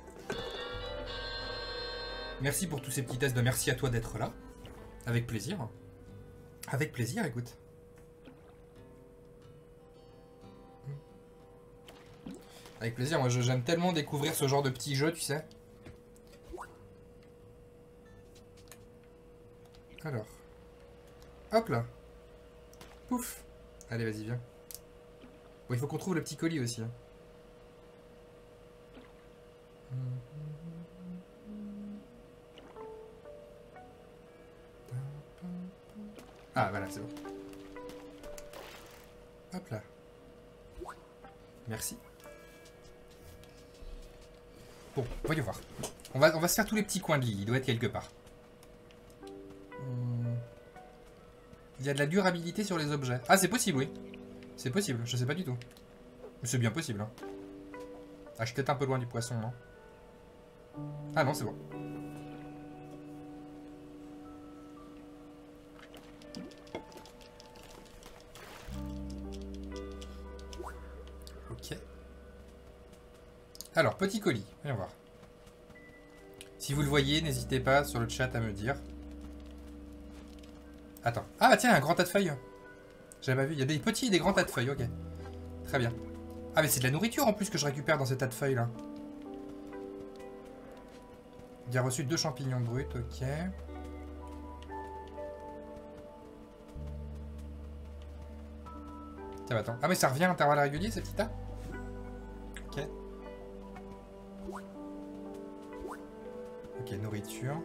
Speaker 1: Merci pour tous ces petits tests de merci à toi d'être là. Avec plaisir. Avec plaisir, écoute. Avec plaisir, moi j'aime tellement découvrir ce genre de petits jeux, tu sais. Alors. Hop là. Pouf. Allez, vas-y, viens. Bon, il faut qu'on trouve le petit colis aussi. Hein. Ah, voilà, c'est bon. Hop là. Merci. Bon, voyons voir. On va, on va se faire tous les petits coins de lit. Il doit être quelque part. Il y a de la durabilité sur les objets. Ah, c'est possible, oui. C'est possible, je sais pas du tout. Mais c'est bien possible. Hein. Ah, je suis peut-être un peu loin du poisson, non? Ah non, c'est bon. Ok. Alors, petit colis. Viens voir. Si vous le voyez, n'hésitez pas sur le chat à me dire. Attends. Ah bah tiens, un grand tas de feuilles. J'avais pas vu. Il y a des petits et des grands tas de feuilles. Ok. Très bien. Ah mais c'est de la nourriture en plus que je récupère dans ces tas de feuilles là. J'ai reçu deux champignons bruts. Ok. Tiens, attends. Ah mais ça revient à intervalles réguliers ces petits tas. Ok. Ok, nourriture.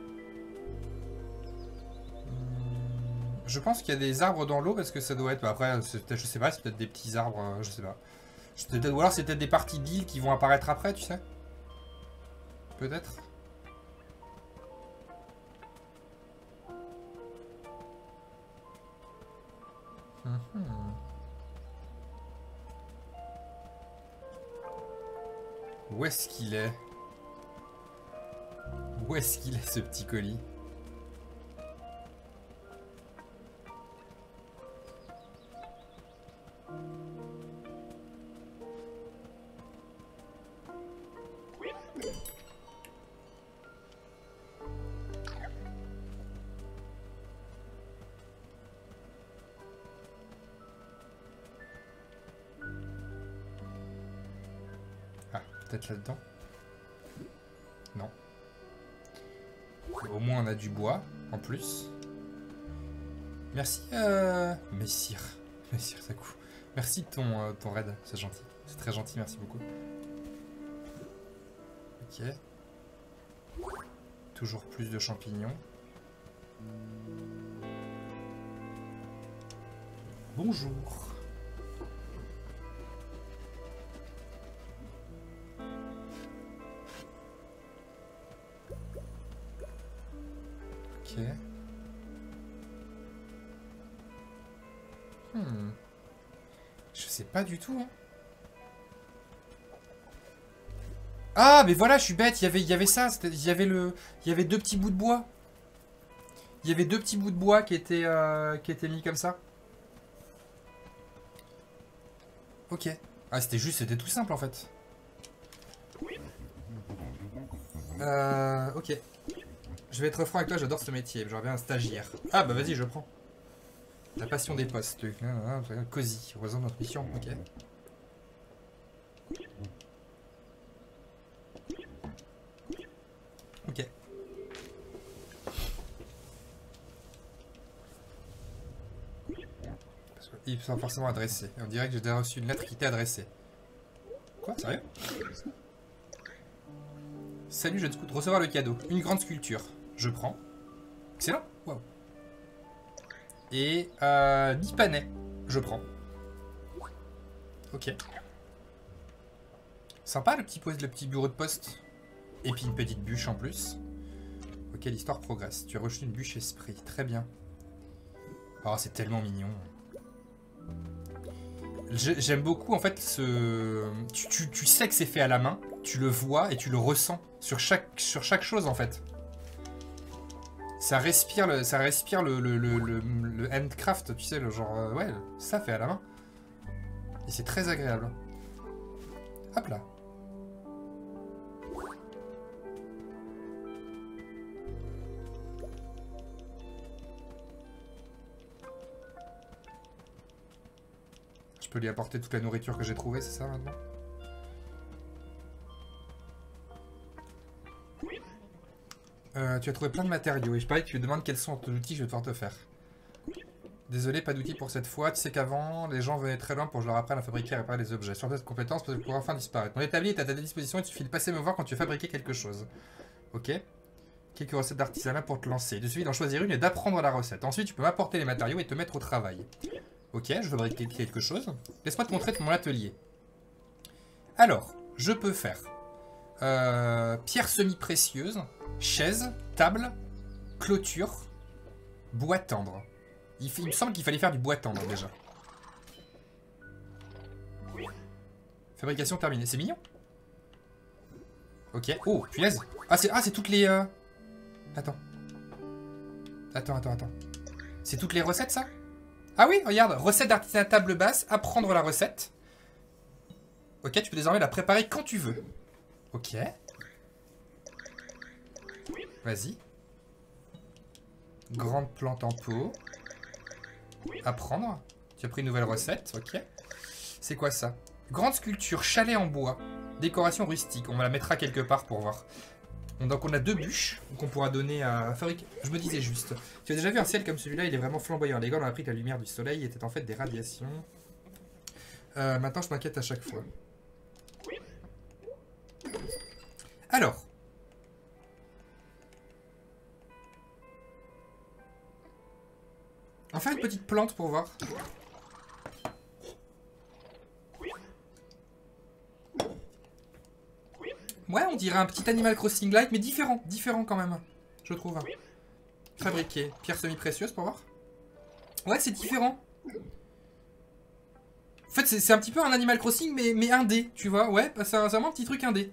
Speaker 1: Je pense qu'il y a des arbres dans l'eau parce que ça doit être... Bah après, je sais pas, c'est peut-être des petits arbres, euh, je sais pas. Je peut Ou alors c'est peut-être des parties d'îles qui vont apparaître après, tu sais. Peut-être. Mm-hmm. Où est-ce qu'il est? Où est-ce qu'il est ce petit colis? Peut-être là-dedans. Non. Au moins on a du bois en plus. Merci euh... Messire. Messire ça coup. Merci de ton, euh, ton raid, c'est gentil. C'est très gentil, merci beaucoup. Ok. Toujours plus de champignons. Bonjour. Ok. Hmm. Je sais pas du tout. Hein. Ah, mais voilà, je suis bête. Il y avait, il y avait ça. Il y avait le, il y avait deux petits bouts de bois. Il y avait deux petits bouts de bois qui étaient, euh, qui étaient mis comme ça. Ok. Ah, c'était juste, c'était tout simple en fait. Euh, ok. Je vais être franc avec toi, j'adore ce métier. J'aurais bien un stagiaire. Ah bah vas-y, je prends. La passion des postes. Cosy. Heureusement notre mission. Ok. Ok. Ils sont forcément adressés. On dirait que j'ai déjà reçu une lettre qui t'est adressée. Quoi? Sérieux? Salut, jeune scout. Recevoir le cadeau. Une grande sculpture. Je prends. Excellent. Waouh. Et euh, dix panais. Je prends. Ok. Sympa le petit, le petit bureau de poste. Et puis une petite bûche en plus. Ok, l'histoire progresse. Tu as reçu une bûche esprit. Très bien. Oh, c'est tellement mignon. J'aime beaucoup en fait ce... Tu, tu, tu sais que c'est fait à la main. Tu tu le vois et tu le ressens sur chaque, sur chaque chose en fait. Ça respire le, ça respire le, le, le, le, le handcraft, tu sais, le genre, euh, ouais, ça fait à la main. Et c'est très agréable. Hop là. Je peux lui apporter toute la nourriture que j'ai trouvée, c'est ça maintenant? euh, Tu as trouvé plein de matériaux et je parie que tu me demandes quels sont les outils que je vais devoir te faire. Désolé, pas d'outils pour cette fois. Tu sais qu'avant, les gens venaient très loin pour que je leur apprenne à fabriquer et à réparer les objets. Sur cette compétence peut enfin disparaître. Mon établi est à ta disposition et il suffit de passer me voir quand tu as fabriqué quelque chose. Ok. Quelques recettes d'artisanat pour te lancer. Il suffit d'en choisir une et d'apprendre la recette. Ensuite, tu peux m'apporter les matériaux et te mettre au travail. Ok, je fabrique quelque chose. Laisse-moi te montrer mon atelier. Alors, je peux faire euh, pierre semi-précieuse, chaise, table, clôture, bois tendre. Il, il me semble qu'il fallait faire du bois tendre déjà. Fabrication terminée. C'est mignon. Ok. Oh, punaise. Ah, c'est ah, toutes les... Euh... Attends. Attends, attends, attends. C'est toutes les recettes, ça? Ah oui, regarde. Recette d'artisanat table basse. Apprendre la recette. Ok, tu peux désormais la préparer quand tu veux. Ok. Vas-y. Grande plante en pot. Apprendre. Tu as pris une nouvelle recette. Ok. C'est quoi ça? Grande sculpture, chalet en bois. Décoration rustique. On la mettra quelque part pour voir. Donc on a deux bûches qu'on pourra donner à fabriquer. Je me disais juste. Tu as déjà vu un ciel comme celui-là? Il est vraiment flamboyant. Les gars, on a appris que la lumière du soleil était en fait des radiations. Euh, maintenant, je m'inquiète à chaque fois. Alors. On va faire une petite plante pour voir. Ouais, on dirait un petit Animal Crossing-like, mais différent. Différent quand même, je trouve. Fabriquer. Pierre semi-précieuse pour voir. Ouais, c'est différent. En fait, c'est un petit peu un Animal Crossing, mais, mais indé, tu vois. Ouais, c'est vraiment un petit truc indé.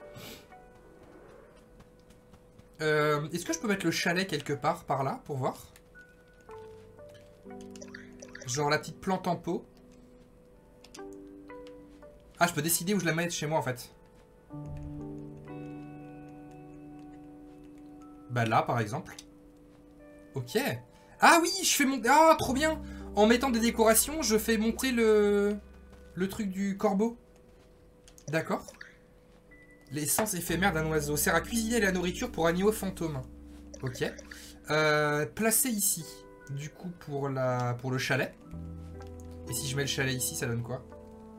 Speaker 1: Euh, Est-ce que je peux mettre le chalet quelque part par là, pour voir? Genre la petite plante en pot. Ah, je peux décider où je la mets chez moi, en fait. Bah là, par exemple. Ok. Ah oui, je fais monter... Ah, trop bien. En mettant des décorations, je fais monter le... Le truc du corbeau. D'accord. L'essence éphémère d'un oiseau. Sert à cuisiner la nourriture pour animaux fantômes. Ok. Euh, placé ici. Du coup, pour, la... pour le chalet. Et si je mets le chalet ici, ça donne quoi?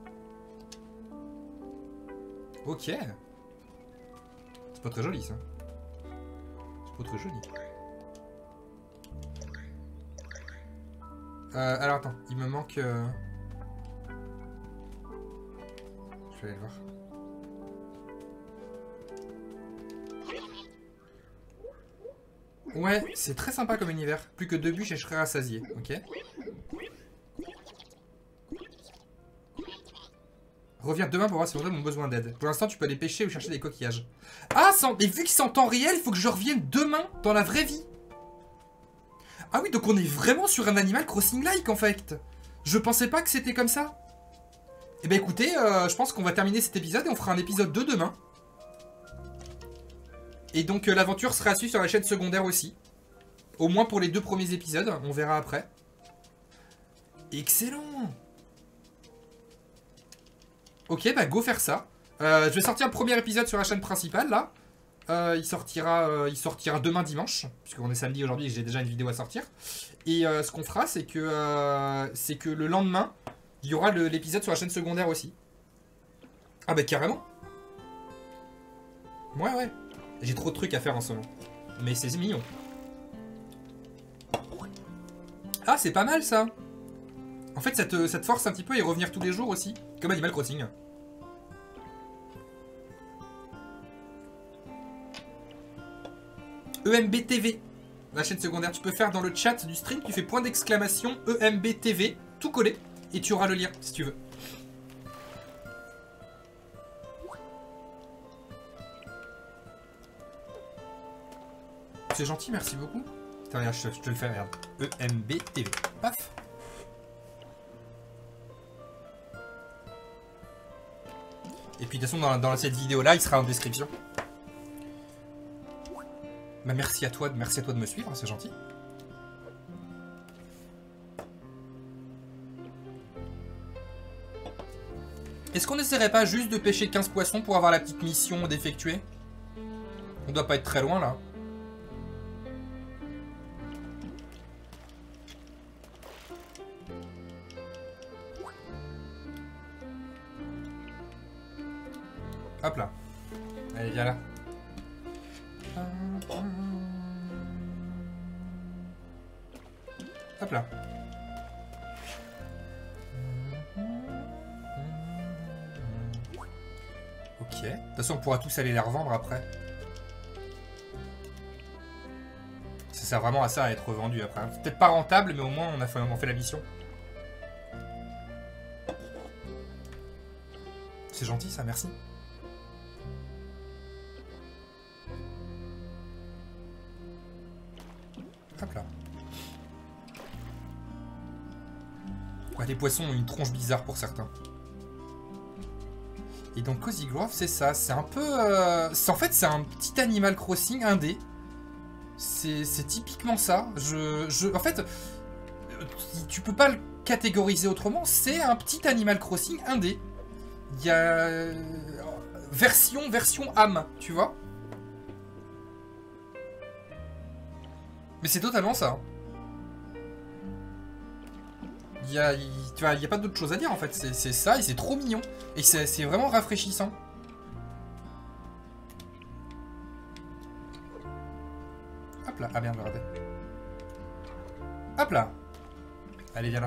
Speaker 1: Ok. C'est pas très joli, ça. C'est pas très joli. Euh, alors, attends. Il me manque... Euh... Je vais aller le voir. Ouais, c'est très sympa comme univers. Plus que deux bûches et je serai rassasié. Ok. Reviens demain pour voir si on a besoin d'aide. Pour l'instant, tu peux aller pêcher ou chercher des coquillages. Ah, sans... et vu que c'est en temps réel, il faut que je revienne demain dans la vraie vie. Ah oui, donc on est vraiment sur un Animal Crossing-like en fait. Je pensais pas que c'était comme ça. Eh ben écoutez, euh, je pense qu'on va terminer cet épisode et on fera un épisode deux demain. Et donc euh, l'aventure sera à suivre sur la chaîne secondaire aussi. Au moins pour les deux premiers épisodes, on verra après. Excellent. Ok, bah go faire ça. Euh, je vais sortir le premier épisode sur la chaîne principale là. Euh, il, sortira, euh, il sortira demain dimanche, puisqu'on est samedi aujourd'hui et j'ai déjà une vidéo à sortir. Et euh, ce qu'on fera, c'est que, euh, c'est que le lendemain, il y aura l'épisode sur la chaîne secondaire aussi. Ah bah carrément. Ouais, ouais. J'ai trop de trucs à faire en ce moment. Mais c'est mignon. Ah, c'est pas mal ça. En fait, ça te, ça te force un petit peu à y revenir tous les jours aussi. Comme Animal Crossing. E M B T V, la chaîne secondaire. Tu peux faire dans le chat du stream, tu fais point d'exclamation E M B T V, tout collé, et tu auras le lien si tu veux. C'est gentil, merci beaucoup. Attends, regarde, je, je te le fais, regarde. E M B T V. Paf. Et puis de toute façon, dans, dans cette vidéo-là, il sera en description. Bah, merci à toi, merci à toi de me suivre, c'est gentil. Est-ce qu'on n'essaierait pas juste de pêcher quinze poissons pour avoir la petite mission d'effectuer? On doit pas être très loin là. Hop là. Allez, viens là. Hop là. Ok. De toute façon, on pourra tous aller les revendre après. Ça sert vraiment à ça, à être revendu après. C'est peut-être pas rentable, mais au moins on a fait, on fait la mission. C'est gentil ça, merci. Hop là. Ouais, les poissons ont une tronche bizarre pour certains. Et donc Cozy Grove, c'est ça. C'est un peu... Euh, en fait, c'est un petit Animal Crossing indé. C'est typiquement ça. Je, je, en fait, tu peux pas le catégoriser autrement. C'est un petit Animal Crossing indé. Il y a... Euh, version, version âme, tu vois. Mais c'est totalement ça. Il y a, il, tu vois, il y a pas d'autre chose à dire en fait. C'est ça et c'est trop mignon. Et c'est vraiment rafraîchissant. Hop là. Ah merde, regardez. Hop là. Allez, viens là.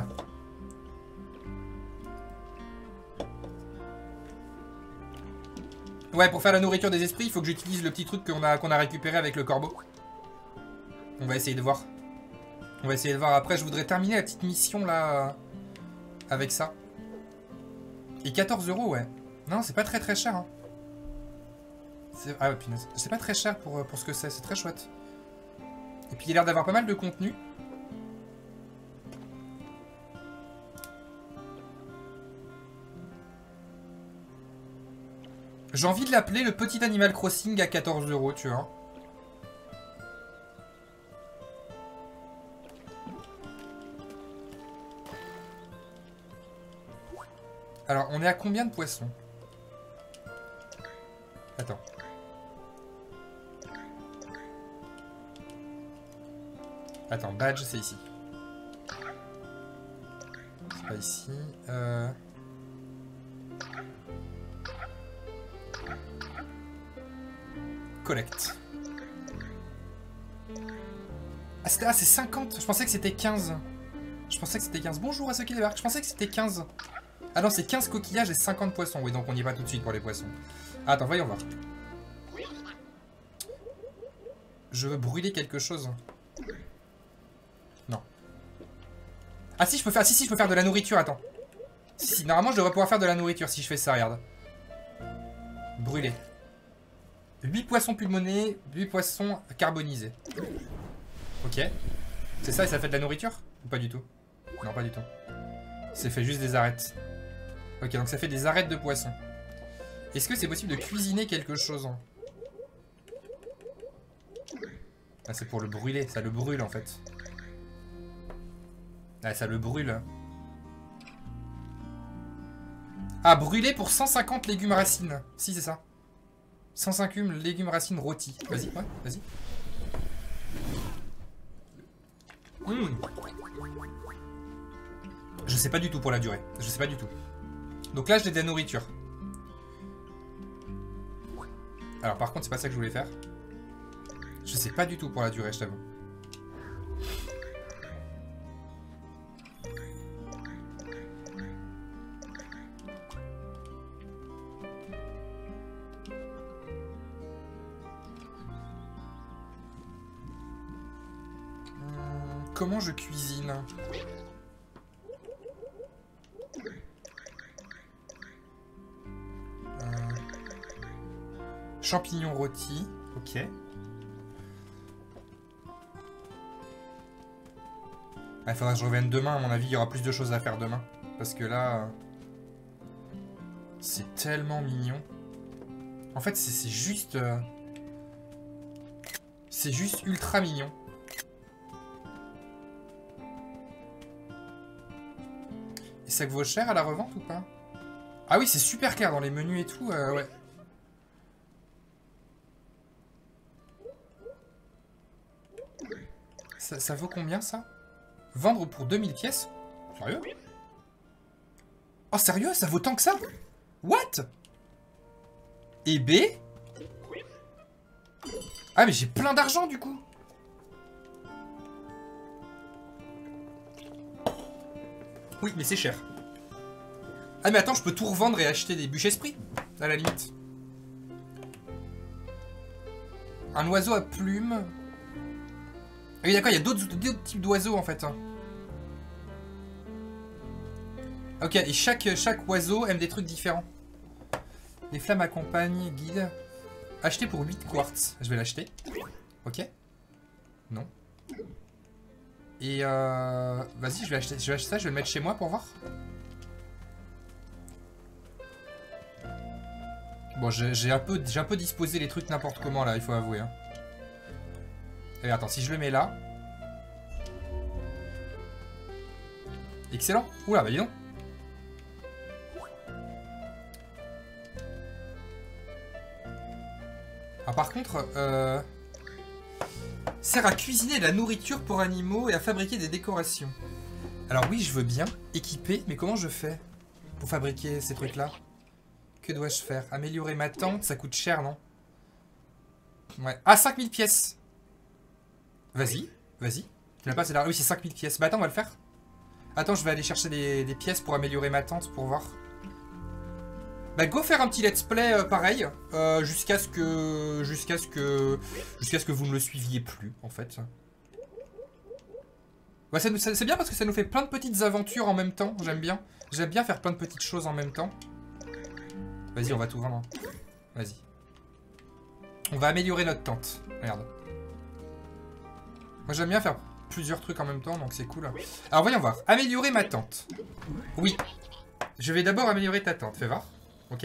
Speaker 1: Ouais, pour faire la nourriture des esprits, il faut que j'utilise le petit truc qu'on a, qu'on a récupéré avec le corbeau. On va essayer de voir. On va essayer de voir après. Je voudrais terminer la petite mission là. Avec ça. Et quatorze euros, ouais. Non, c'est pas très très cher. Hein. Ah, punaise. C'est pas très cher pour, pour ce que c'est. C'est très chouette. Et puis il a l'air d'avoir pas mal de contenu. J'ai envie de l'appeler le petit Animal Crossing à quatorze euros, tu vois. Alors, on est à combien de poissons? Attends. Attends, badge, c'est ici. C'est pas ici. Euh... Collect. Ah, c'est ah, cinquante. Je pensais que c'était quinze. Je pensais que c'était quinze. Bonjour à ceux qui débarquent. Je pensais que c'était quinze. Ah non, c'est quinze coquillages et cinquante poissons. Oui, donc on y va tout de suite pour les poissons. Ah, attends, voyons voir. Je veux brûler quelque chose. Non. Ah si, je peux faire, si, si, je peux faire de la nourriture, attends. Si, si, normalement, je devrais pouvoir faire de la nourriture si je fais ça, regarde. Brûler. huit poissons pulmonés, huit poissons carbonisés. Ok. C'est ça et ça fait de la nourriture? Ou pas du tout? Non, pas du tout. C'est fait juste des arêtes. Ok, donc ça fait des arêtes de poissons. Est-ce que c'est possible de cuisiner quelque chose? Ah, c'est pour le brûler, ça le brûle en fait. Ah, ça le brûle. Ah, brûler pour cent cinquante légumes racines. Si, c'est ça. cent cinquante légumes racines rôtis. Vas-y, ouais, vas-y. Mmh. Je sais pas du tout pour la durée. Je sais pas du tout. Donc là, j'ai de la nourriture. Alors par contre, c'est pas ça que je voulais faire. Je sais pas du tout pour la durée, je t'avoue. Hum, comment je cuisine ? Champignons rôtis, ok. Il faudra que je revienne demain, à mon avis, il y aura plus de choses à faire demain. Parce que là... C'est tellement mignon. En fait, c'est juste... Euh... C'est juste ultra mignon. Et ça vaut cher à la revente ou pas? Ah oui, c'est super clair dans les menus et tout, euh, ouais. Ça, ça vaut combien, ça? Vendre pour deux mille pièces? Sérieux? Oh, sérieux? Ça vaut tant que ça? What? Et B? Ah, mais j'ai plein d'argent, du coup. Oui, mais c'est cher. Ah, mais attends, je peux tout revendre et acheter des bûches esprits, à la limite. Un oiseau à plumes. Ah oui, d'accord, il y a d'autres types d'oiseaux, en fait. Ok, et chaque, chaque oiseau aime des trucs différents. Les flammes accompagnent, guide. Acheter pour huit quartz. Je vais l'acheter. Ok. Non. Et euh... Vas-y, je vais acheter, je vais acheter ça, je vais le mettre chez moi pour voir. Bon, j'ai un peu, j'ai un peu disposé les trucs n'importe comment là, il faut avouer. Hein. Et attends, si je le mets là... Excellent. Oula, bah dis donc. Ah, par contre, euh... sert à cuisiner de la nourriture pour animaux et à fabriquer des décorations. Alors oui, je veux bien équiper, mais comment je fais pour fabriquer ces trucs-là? Que dois-je faire? Améliorer ma tente, ça coûte cher, non? Ouais. Ah, cinq mille pièces. Vas-y, vas-y. Tu n'as pas assez d'argent? Oui, c'est cinq mille pièces. Bah attends, on va le faire. Attends, je vais aller chercher des, des pièces pour améliorer ma tente, pour voir. Bah go faire un petit let's play euh, pareil, euh, jusqu'à ce que... Jusqu'à ce que... Jusqu'à ce que vous ne le suiviez plus, en fait. Bah, c'est bien parce que ça nous fait plein de petites aventures en même temps, j'aime bien. J'aime bien faire plein de petites choses en même temps. Vas-y, on va tout vendre. Vas-y. On va améliorer notre tente. Regarde. Moi, j'aime bien faire plusieurs trucs en même temps, donc c'est cool. Alors, voyons voir. Améliorer ma tente. Oui. Je vais d'abord améliorer ta tente. Fais voir. Ok.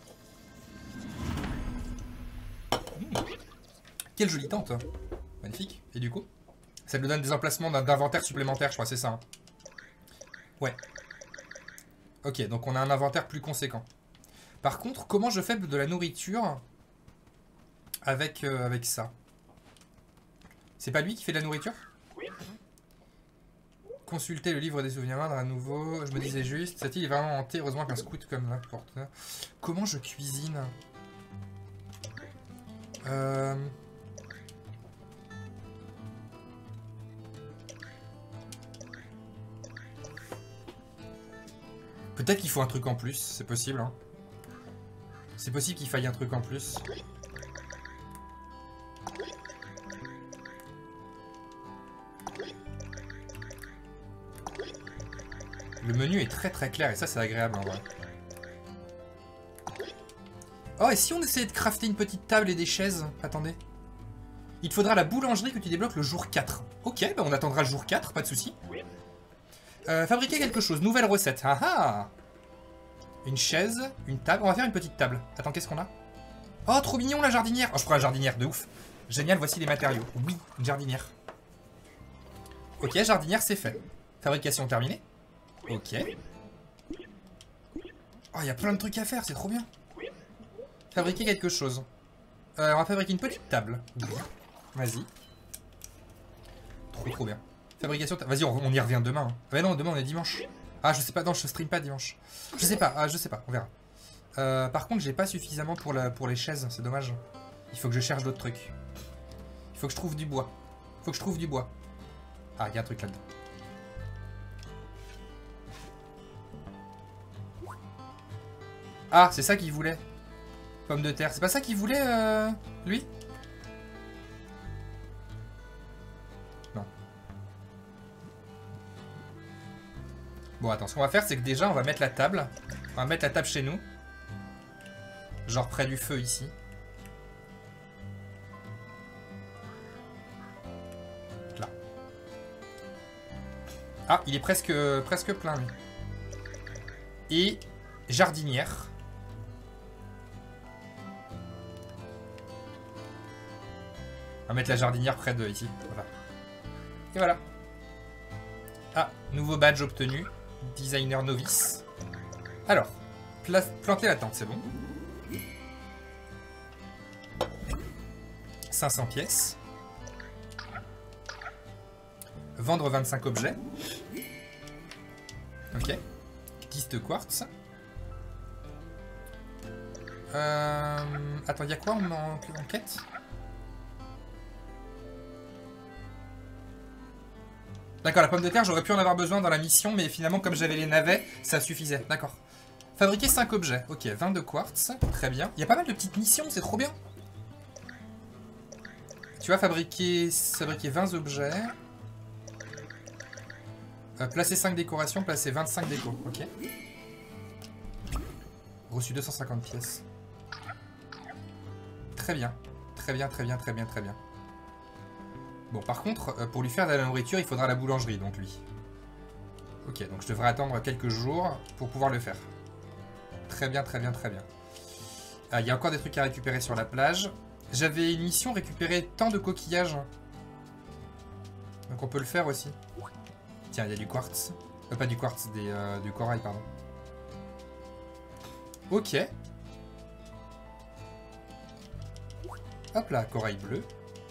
Speaker 1: Mmh. Quelle jolie tente. Magnifique. Et du coup, ça nous donne des emplacements d'inventaire supplémentaires, je crois, c'est ça. Hein. Ouais. Ok, donc on a un inventaire plus conséquent. Par contre, comment je fais de la nourriture avec, euh, avec ça? C'est pas lui qui fait de la nourriture? Consulter le livre des souvenirs d'un nouveau. Je me disais juste, cette île est vraiment hantée. Heureusement qu'un scout comme la porteur. Comment je cuisine? euh... Peut-être qu'il faut un truc en plus, c'est possible. Hein. C'est possible qu'il faille un truc en plus. Le menu est très très clair et ça c'est agréable en vrai. Oh, et si on essayait de crafter une petite table et des chaises? Attendez. Il te faudra la boulangerie que tu débloques le jour quatre. Ok, bah on attendra le jour quatre, pas de souci. Euh, fabriquer quelque chose, nouvelle recette. Ah ah! Une chaise, une table. On va faire une petite table. Attends, qu'est-ce qu'on a? Oh, trop mignon la jardinière. Oh, je prends la jardinière, de ouf. Génial, voici les matériaux. Oui, une jardinière. Ok, jardinière, c'est fait. Fabrication terminée. Ok. Oh, il y a plein de trucs à faire, c'est trop bien. Fabriquer quelque chose. Euh, on va fabriquer une petite table. Vas-y. Trop trop bien. Fabrication... Vas-y, on, on y revient demain. Hein. Ah, mais non, demain on est dimanche. Ah, je sais pas, non, je stream pas dimanche. Je sais pas, ah, je sais pas, on verra. Euh, par contre, j'ai pas suffisamment pour, la, pour les chaises, c'est dommage. Il faut que je cherche d'autres trucs. Il faut que je trouve du bois. Il faut que je trouve du bois. Ah, il y a un truc là-dedans. Ah, c'est ça qu'il voulait. Pomme de terre. C'est pas ça qu'il voulait, euh, lui? Non. Bon, attends, ce qu'on va faire, c'est que déjà, on va mettre la table. On va mettre la table chez nous. Genre près du feu, ici. Là. Ah, il est presque, presque plein, lui. Et jardinière. On va mettre la jardinière près de ici. Voilà. Et voilà. Ah, nouveau badge obtenu. Designer novice. Alors, planter la tente, c'est bon. cinq cents pièces. Vendre vingt-cinq objets. Ok. dix de quartz. Euh... Attends, il y a quoi en, en, en quête? D'accord, la pomme de terre, j'aurais pu en avoir besoin dans la mission, mais finalement, comme j'avais les navets, ça suffisait. D'accord. Fabriquer cinq objets. Ok, vingt de quartz. Très bien. Il y a pas mal de petites missions, c'est trop bien. Tu vas fabriquer, fabriquer vingt objets. Euh, placer cinq décorations, placer vingt-cinq décos. Ok. Reçu deux cent cinquante pièces. Très bien. Très bien, très bien, très bien, très bien. Bon, par contre, euh, pour lui faire de la nourriture, il faudra la boulangerie, donc lui. Ok, donc je devrais attendre quelques jours pour pouvoir le faire. Très bien, très bien, très bien. Ah, il y a encore des trucs à récupérer sur la plage. J'avais une mission récupérer tant de coquillages. Donc on peut le faire aussi. Tiens, il y a du quartz. Euh, pas du quartz, des, euh, du corail, pardon. Ok. Hop là, corail bleu.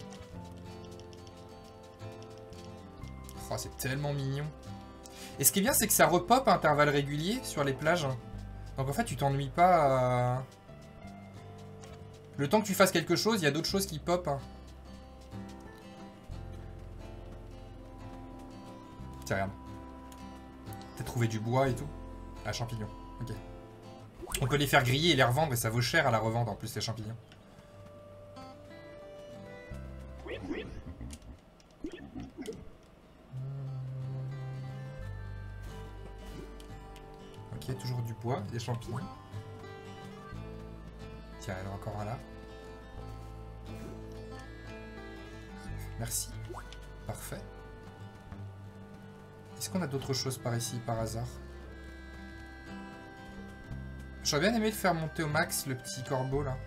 Speaker 1: Oh, c'est tellement mignon. Et ce qui est bien, c'est que ça repop à intervalles réguliers sur les plages. Donc en fait, tu t'ennuies pas. À... Le temps que tu fasses quelque chose, il y a d'autres choses qui pop. Tiens, regarde. T'as trouvé du bois et tout. Ah, champignons. Ok. On peut les faire griller et les revendre et ça vaut cher à la revente en plus, les champignons. Ok, toujours du bois, des champignons. Tiens, il y en a encore un là. Merci. Parfait. Est-ce qu'on a d'autres choses par ici, par hasard? J'aurais bien aimé le faire monter au max, le petit corbeau, là.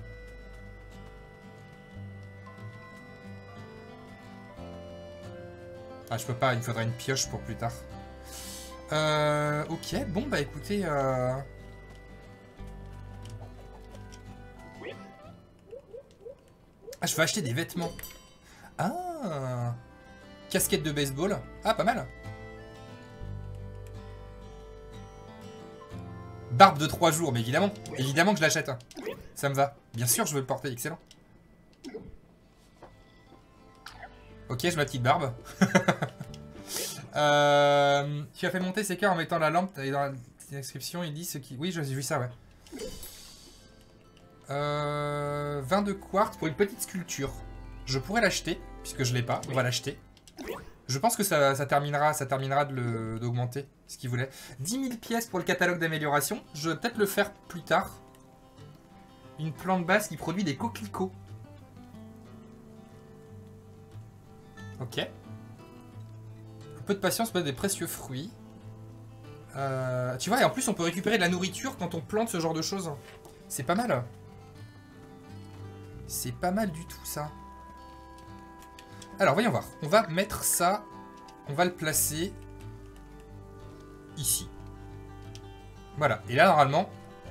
Speaker 1: Ah, je peux pas, il me faudrait une pioche pour plus tard. Euh, ok, bon, bah écoutez... Euh... Ah, je veux acheter des vêtements. Ah, casquette de baseball. Ah, pas mal. Barbe de trois jours, mais évidemment. Évidemment que je l'achète. Ça me va. Bien sûr, je veux le porter. Excellent. Ok, je mets ma petite barbe. euh, tu as fait monter ces cœurs en mettant la lampe. Et dans la description, il dit ce qui... Oui, j'ai vu ça, ouais. Euh, vingt de quartz pour une petite sculpture. Je pourrais l'acheter, puisque je l'ai pas. On va l'acheter. Je pense que ça, ça terminera, ça terminera d'augmenter ce qu'il voulait. dix mille pièces pour le catalogue d'amélioration. Je vais peut-être le faire plus tard. Une plante basse qui produit des coquelicots. Ok. Un peu de patience, des précieux fruits. Euh, tu vois, et en plus on peut récupérer de la nourriture quand on plante ce genre de choses. C'est pas mal. C'est pas mal du tout ça. Alors voyons voir. On va mettre ça. On va le placer ici. Voilà. Et là normalement...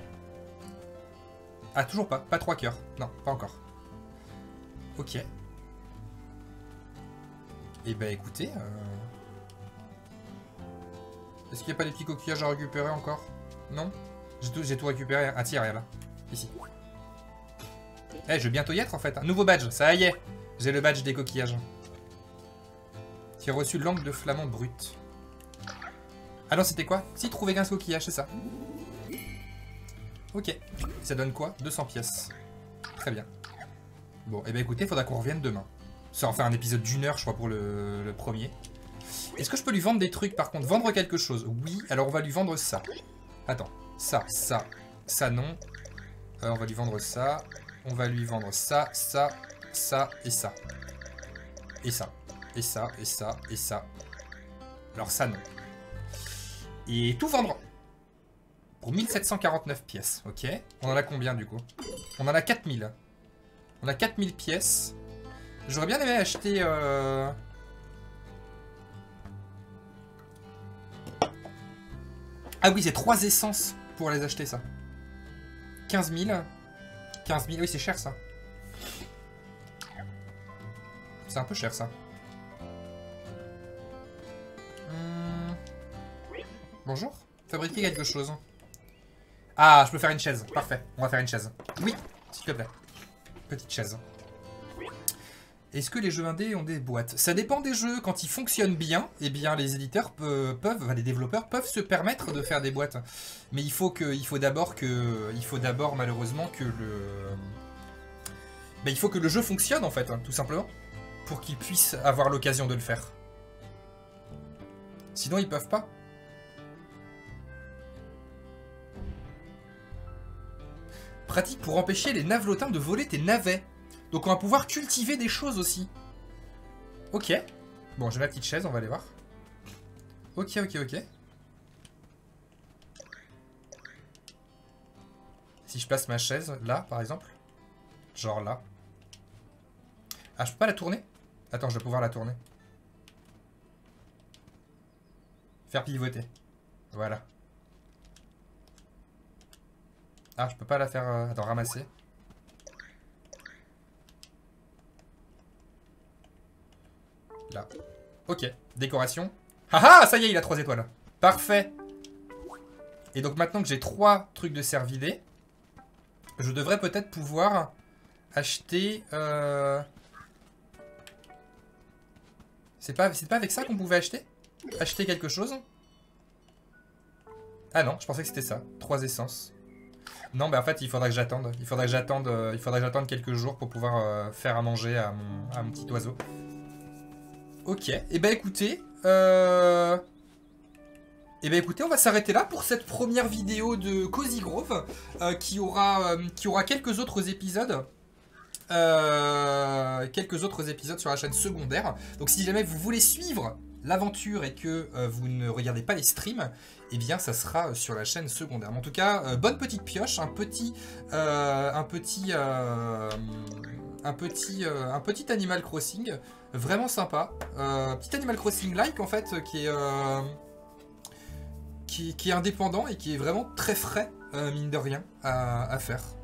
Speaker 1: Ah toujours pas. Pas trois cœurs. Non, pas encore. Ok. Et bah écoutez... Euh... Est-ce qu'il n'y a pas des petits coquillages à récupérer encore? Non? J'ai tout, j'ai tout récupéré. Ah tiens, regarde là. Ici. Eh, je vais bientôt y être en fait. Un nouveau badge, ça y est. J'ai le badge des coquillages. Qui a reçu l'angle de flamand brut. Ah non, c'était quoi? Si, trouver quinze coquillages, c'est ça. Ok. Ça donne quoi? deux cents pièces. Très bien. Bon, et eh ben écoutez, il faudra qu'on revienne demain. Ça va faire un épisode d'une heure, je crois, pour le, le premier. Est-ce que je peux lui vendre des trucs, par contre? Vendre quelque chose? Oui, alors on va lui vendre ça. Attends. Ça, ça, ça non. Euh, on va lui vendre ça. On va lui vendre ça, ça, ça et ça. Et ça. Et ça, et ça, et ça. Alors ça, non. Et tout vendre. Pour mille sept cent quarante-neuf pièces, ok. On en a combien, du coup? On en a quatre mille. On a quatre mille pièces. J'aurais bien aimé acheter... Euh... Ah oui, c'est trois essences pour les acheter, ça. quinze mille. quinze mille, oui, c'est cher, ça. C'est un peu cher, ça. Hum... Bonjour. Fabriquer quelque chose. Ah, je peux faire une chaise. Parfait. On va faire une chaise. Oui, s'il te plaît. Petite chaise. Est-ce que les jeux indés ont des boîtes? Ça dépend des jeux. Quand ils fonctionnent bien, eh bien les éditeurs pe peuvent, enfin, les développeurs peuvent se permettre de faire des boîtes. Mais il faut que, il faut d'abord que, il faut d'abord malheureusement que le, ben, il faut que le jeu fonctionne en fait, hein, tout simplement, pour qu'ils puissent avoir l'occasion de le faire. Sinon ils peuvent pas. Pratique pour empêcher les navelotins de voler tes navets. Donc on va pouvoir cultiver des choses aussi. Ok. Bon, j'ai ma petite chaise, on va aller voir. Ok, ok, ok. Si je place ma chaise là, par exemple. Genre là. Ah, je peux pas la tourner? Attends, je vais pouvoir la tourner. Faire pivoter. Voilà. Ah, je peux pas la faire... Euh... Attends, ramasser. Là. Ok. Décoration. Haha, ça y est, il a trois étoiles. Parfait. Et donc maintenant que j'ai trois trucs de cervidés, je devrais peut-être pouvoir acheter... Euh... C'est pas, c'est pas avec ça qu'on pouvait acheter? Acheter quelque chose? Ah non, je pensais que c'était ça. Trois essences. Non, mais en fait, il faudrait que j'attende. Il faudrait que j'attende euh, il faudrait que j'attende quelques jours pour pouvoir euh, faire à manger à mon, à mon petit oiseau. Ok, et eh ben écoutez, euh... eh ben écoutez, on va s'arrêter là pour cette première vidéo de Cozy Grove, euh, qui aura, euh, qui aura quelques autres épisodes, euh, quelques autres épisodes sur la chaîne secondaire. Donc si jamais vous voulez suivre l'aventure et que euh, vous ne regardez pas les streams, eh bien ça sera sur la chaîne secondaire. Mais en tout cas, euh, bonne petite pioche, un petit, euh, un petit, euh, un petit, euh, un petit Animal Crossing. Vraiment sympa. Euh, petit Animal Crossing-like, en fait, qui est, euh, qui, qui est indépendant et qui est vraiment très frais, euh, mine de rien, à, à faire.